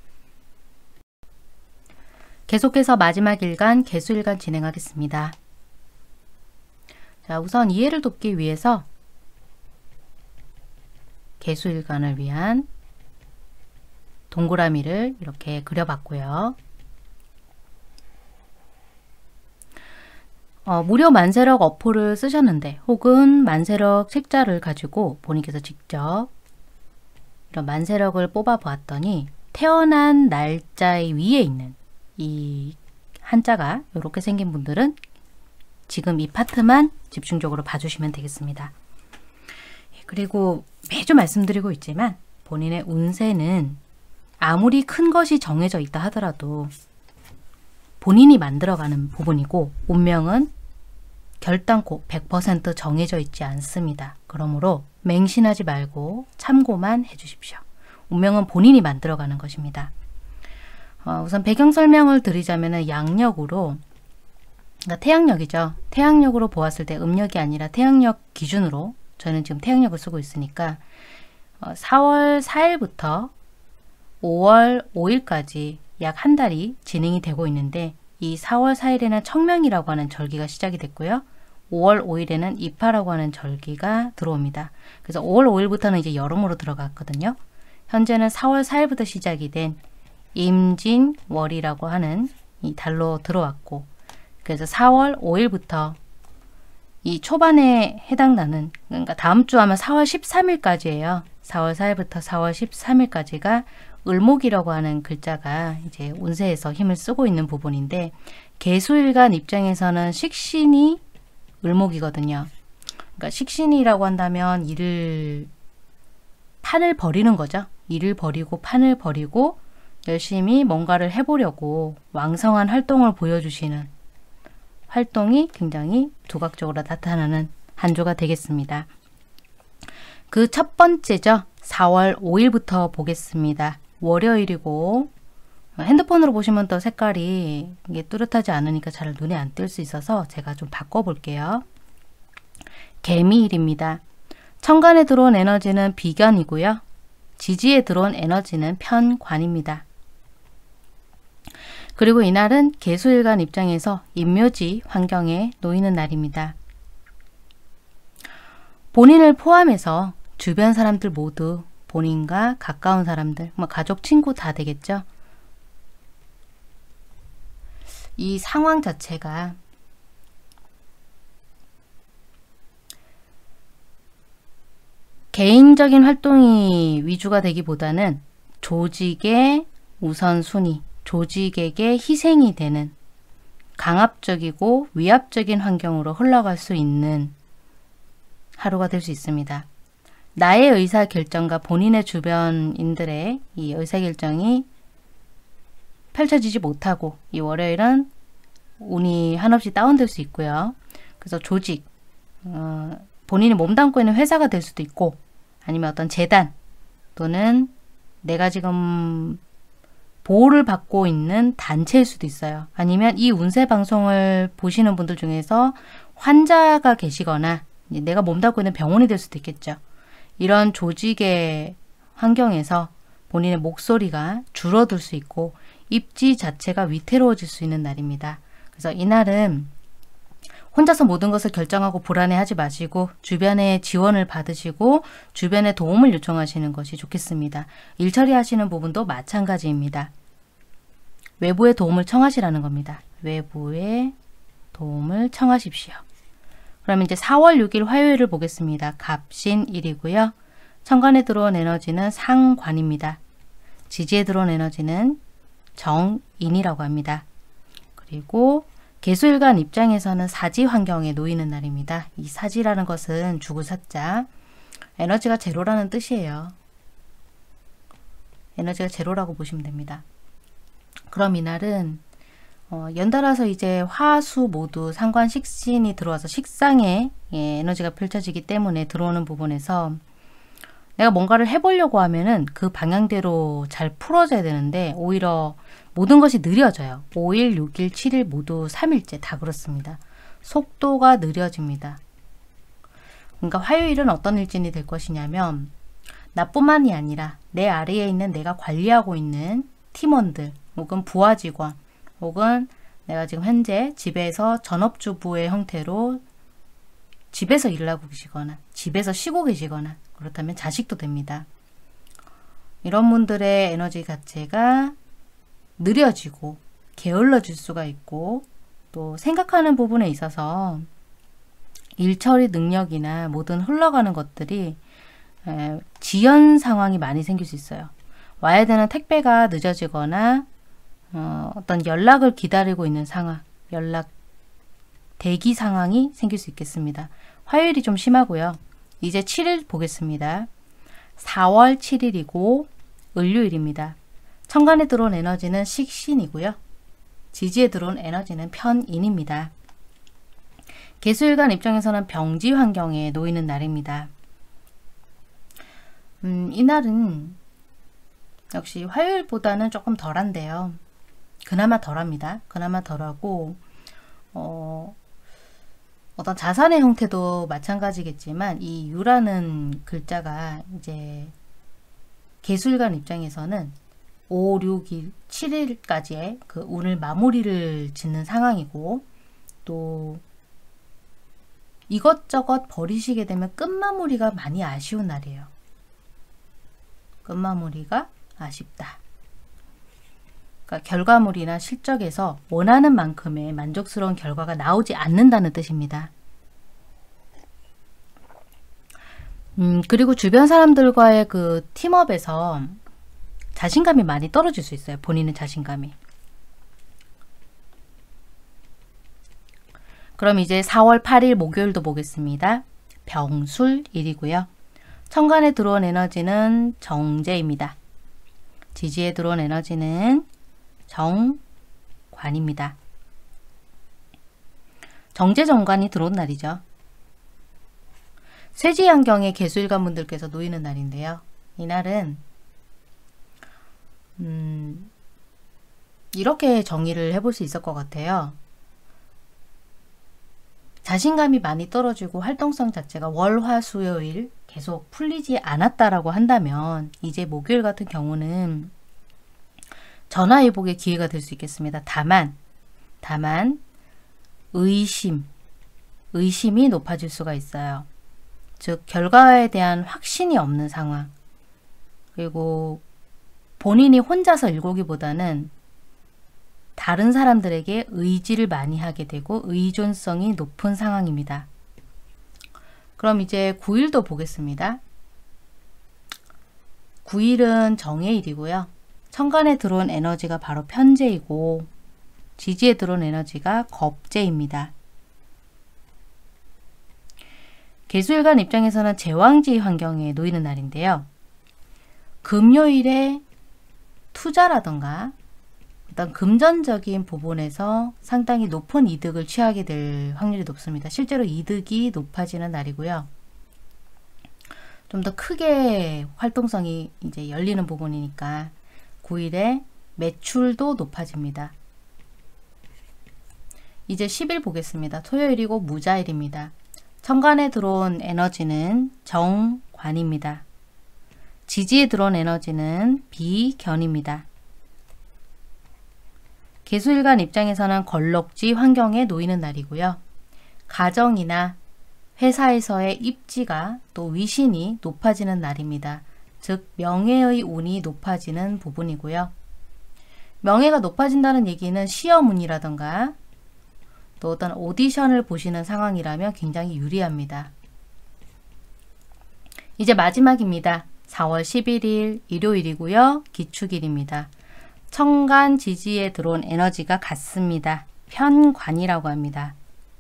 계속해서 마지막 일간 개수일간 진행하겠습니다. 자, 우선 이해를 돕기 위해서 개수일간을 위한 동그라미를 이렇게 그려봤고요. 어, 무료 만세력 어플을 쓰셨는데 혹은 만세력 책자를 가지고 본인께서 직접 이런 만세력을 뽑아 보았더니 태어난 날짜의 위에 있는 이 한자가 이렇게 생긴 분들은 지금 이 파트만 집중적으로 봐주시면 되겠습니다. 그리고 매주 말씀드리고 있지만 본인의 운세는 아무리 큰 것이 정해져 있다 하더라도 본인이 만들어가는 부분이고 운명은 결단코 백 퍼센트 정해져 있지 않습니다. 그러므로 맹신하지 말고 참고만 해주십시오. 운명은 본인이 만들어가는 것입니다. 어, 우선 배경 설명을 드리자면 양력으로 그러니까 태양력이죠. 태양력으로 보았을 때 음력이 아니라 태양력 기준으로 저는 지금 태양력을 쓰고 있으니까 어, 사월 사일부터 오월 오일까지 약 한 달이 진행이 되고 있는데 이 사월 사일에는 청명이라고 하는 절기가 시작이 됐고요. 오월 오일에는 입하라고 하는 절기가 들어옵니다. 그래서 오월 오일부터는 이제 여름으로 들어갔거든요. 현재는 사월 사일부터 시작이 된 임진월이라고 하는 이 달로 들어왔고 그래서 사월 오일부터 이 초반에 해당나는 그러니까 다음 주 하면 사월 십삼일까지예요. 사월 사일부터 사월 십삼일까지가 을목이라고 하는 글자가 이제 운세에서 힘을 쓰고 있는 부분인데 개수일간 입장에서는 식신이 을목이거든요. 그러니까 식신이라고 한다면 일을 판을 버리는 거죠. 일을 버리고 판을 버리고 열심히 뭔가를 해보려고 왕성한 활동을 보여주시는 활동이 굉장히 두각적으로 나타나는 한 주가 되겠습니다. 그 첫 번째죠. 사월 오일부터 보겠습니다. 월요일이고 핸드폰으로 보시면 또 색깔이 이게 뚜렷하지 않으니까 잘 눈에 안 띌 수 있어서 제가 좀 바꿔볼게요. 개미일입니다. 천간에 들어온 에너지는 비견이고요. 지지에 들어온 에너지는 편관입니다. 그리고 이날은 개수일간 입장에서 임묘지 환경에 놓이는 날입니다. 본인을 포함해서 주변 사람들 모두 본인과 가까운 사람들, 뭐 가족, 친구 다 되겠죠. 이 상황 자체가 개인적인 활동이 위주가 되기보다는 조직의 우선순위, 조직에게 희생이 되는 강압적이고 위압적인 환경으로 흘러갈 수 있는 하루가 될 수 있습니다. 나의 의사결정과 본인의 주변인들의 이 의사결정이 펼쳐지지 못하고 이 월요일은 운이 한없이 다운될 수 있고요. 그래서 조직, 어, 본인이 몸담고 있는 회사가 될 수도 있고 아니면 어떤 재단 또는 내가 지금 보호를 받고 있는 단체일 수도 있어요. 아니면 이 운세 방송을 보시는 분들 중에서 환자가 계시거나 내가 몸담고 있는 병원이 될 수도 있겠죠. 이런 조직의 환경에서 본인의 목소리가 줄어들 수 있고 입지 자체가 위태로워질 수 있는 날입니다. 그래서 이날은 혼자서 모든 것을 결정하고 불안해하지 마시고 주변의 지원을 받으시고 주변의 도움을 요청하시는 것이 좋겠습니다. 일 처리하시는 부분도 마찬가지입니다. 외부의 도움을 청하시라는 겁니다. 외부의 도움을 청하십시오. 그럼 이제 사월 육일 화요일을 보겠습니다. 갑신일이고요. 천간에 들어온 에너지는 상관입니다. 지지에 들어온 에너지는 정인이라고 합니다. 그리고 개수일간 입장에서는 사지 환경에 놓이는 날입니다. 이 사지라는 것은 죽을 사자, 에너지가 제로라는 뜻이에요. 에너지가 제로라고 보시면 됩니다. 그럼 이날은 어, 연달아서 이제 화수 모두 상관 식신이 들어와서 식상에 예, 에너지가 펼쳐지기 때문에 들어오는 부분에서 내가 뭔가를 해보려고 하면은 그 방향대로 잘 풀어져야 되는데 오히려 모든 것이 느려져요. 오일, 육일, 칠일 모두 삼일째 다 그렇습니다. 속도가 느려집니다. 그러니까 화요일은 어떤 일진이 될 것이냐면 나뿐만이 아니라 내 아래에 있는 내가 관리하고 있는 팀원들 혹은 부하 직원 혹은 내가 지금 현재 집에서 전업주부의 형태로 집에서 일을 하고 계시거나 집에서 쉬고 계시거나 그렇다면 자식도 됩니다. 이런 분들의 에너지 자체가 느려지고 게을러질 수가 있고 또 생각하는 부분에 있어서 일처리 능력이나 모든 흘러가는 것들이 에, 지연 상황이 많이 생길 수 있어요. 와야 되는 택배가 늦어지거나 어, 어떤 연락을 기다리고 있는 상황, 연락 대기 상황이 생길 수 있겠습니다. 화요일이 좀 심하고요. 이제 칠일 보겠습니다. 사월 칠일이고 을요일입니다. 천간에 들어온 에너지는 식신이고요. 지지에 들어온 에너지는 편인입니다. 개수일간 입장에서는 병지 환경에 놓이는 날입니다. 음, 이날은 역시 화요일보다는 조금 덜한데요. 그나마 덜합니다. 그나마 덜하고 어, 어떤 자산의 형태도 마찬가지겠지만 이 유라는 글자가 이제 개수일간 입장에서는 오, 육일, 칠일까지의 그 운을 마무리를 짓는 상황이고 또 이것저것 버리시게 되면 끝마무리가 많이 아쉬운 날이에요. 끝마무리가 아쉽다. 그러니까 결과물이나 실적에서 원하는 만큼의 만족스러운 결과가 나오지 않는다는 뜻입니다. 음, 그리고 주변 사람들과의 그 팀업에서 자신감이 많이 떨어질 수 있어요. 본인의 자신감이. 그럼 이제 사월 팔일 목요일도 보겠습니다. 병술일이고요. 천간에 들어온 에너지는 정제입니다. 지지에 들어온 에너지는 정관입니다. 정제정관이 들어온 날이죠. 쇠지환경에 개수일간 분들께서 놓이는 날인데요. 이날은 음, 이렇게 정의를 해볼 수 있을 것 같아요. 자신감이 많이 떨어지고 활동성 자체가 월, 화, 수요일 계속 풀리지 않았다라고 한다면 이제 목요일 같은 경우는 전화위복의 기회가 될 수 있겠습니다. 다만, 다만 의심, 의심이 높아질 수가 있어요. 즉 결과에 대한 확신이 없는 상황, 그리고 본인이 혼자서 일고기보다는 다른 사람들에게 의지를 많이 하게 되고 의존성이 높은 상황입니다. 그럼 이제 구일도 보겠습니다. 구일은 정해일이고요. 천간에 들어온 에너지가 바로 편재이고 지지에 들어온 에너지가 겁재입니다. 개수일간 입장에서는 제왕지 환경에 놓이는 날인데요. 금요일에 투자라던가 어떤 금전적인 부분에서 상당히 높은 이득을 취하게 될 확률이 높습니다. 실제로 이득이 높아지는 날이고요. 좀 더 크게 활동성이 이제 열리는 부분이니까 구일에 매출도 높아집니다. 이제 십일 보겠습니다. 토요일이고 무자일입니다. 천간에 들어온 에너지는 정관입니다. 지지에 들어온 에너지는 비견입니다. 개수일간 입장에서는 걸럭지 환경에 놓이는 날이고요. 가정이나 회사에서의 입지가 또 위신이 높아지는 날입니다. 즉 명예의 운이 높아지는 부분이고요. 명예가 높아진다는 얘기는 시험운이라던가 또 어떤 오디션을 보시는 상황이라면 굉장히 유리합니다. 이제 마지막입니다. 사월 십일일 일요일이고요. 기축일입니다. 천간 지지에 들어온 에너지가 같습니다. 편관이라고 합니다.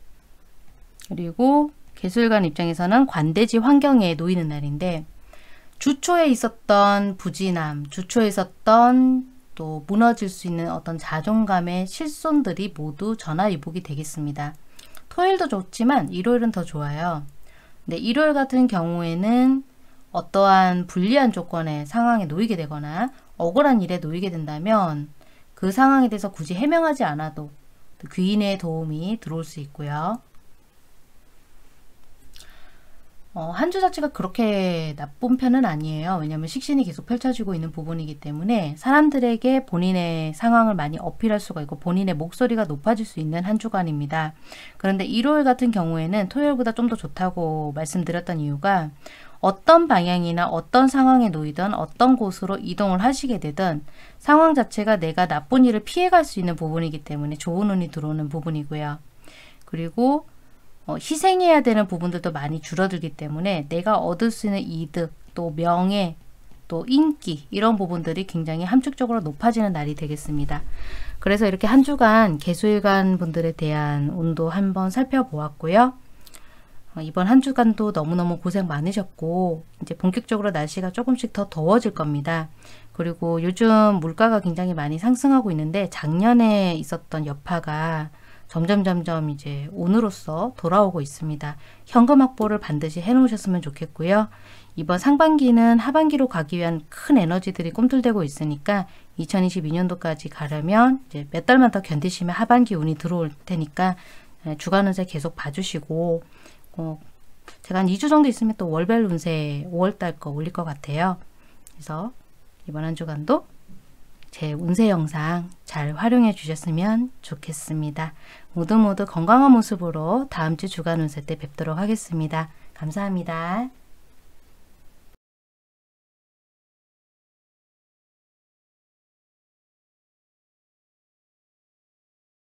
그리고 개수일관 입장에서는 관대지 환경에 놓이는 날인데 주초에 있었던 부진함, 주초에 있었던 또 무너질 수 있는 어떤 자존감의 실손들이 모두 전화위복이 되겠습니다. 토요일도 좋지만 일요일은 더 좋아요. 근데 일요일 같은 경우에는 어떠한 불리한 조건의 상황에 놓이게 되거나 억울한 일에 놓이게 된다면 그 상황에 대해서 굳이 해명하지 않아도 귀인의 도움이 들어올 수 있고요. 어, 한 주 자체가 그렇게 나쁜 편은 아니에요. 왜냐하면 식신이 계속 펼쳐지고 있는 부분이기 때문에 사람들에게 본인의 상황을 많이 어필할 수가 있고 본인의 목소리가 높아질 수 있는 한 주간입니다. 그런데 일요일 같은 경우에는 토요일보다 좀 더 좋다고 말씀드렸던 이유가 어떤 방향이나 어떤 상황에 놓이든 어떤 곳으로 이동을 하시게 되든 상황 자체가 내가 나쁜 일을 피해갈 수 있는 부분이기 때문에 좋은 운이 들어오는 부분이고요. 그리고 어, 희생해야 되는 부분들도 많이 줄어들기 때문에 내가 얻을 수 있는 이득, 또 명예, 또 인기 이런 부분들이 굉장히 함축적으로 높아지는 날이 되겠습니다. 그래서 이렇게 한 주간 개수일간 분들에 대한 운도 한번 살펴보았고요. 어, 이번 한 주간도 너무너무 고생 많으셨고 이제 본격적으로 날씨가 조금씩 더 더워질 겁니다. 그리고 요즘 물가가 굉장히 많이 상승하고 있는데 작년에 있었던 여파가 점점 점점 이제 운으로서 돌아오고 있습니다. 현금 확보를 반드시 해 놓으셨으면 좋겠고요. 이번 상반기는 하반기로 가기 위한 큰 에너지들이 꿈틀대고 있으니까 이천이십이 년도까지 가려면 이제 몇 달만 더 견디시면 하반기 운이 들어올 테니까 주간 운세 계속 봐주시고 어, 제가 한 이 주 정도 있으면 또 월별 운세 오월달 거 올릴 것 같아요. 그래서 이번 한 주간도 제 운세 영상 잘 활용해 주셨으면 좋겠습니다. 모두 모두 건강한 모습으로 다음 주 주간 운세 때 뵙도록 하겠습니다. 감사합니다.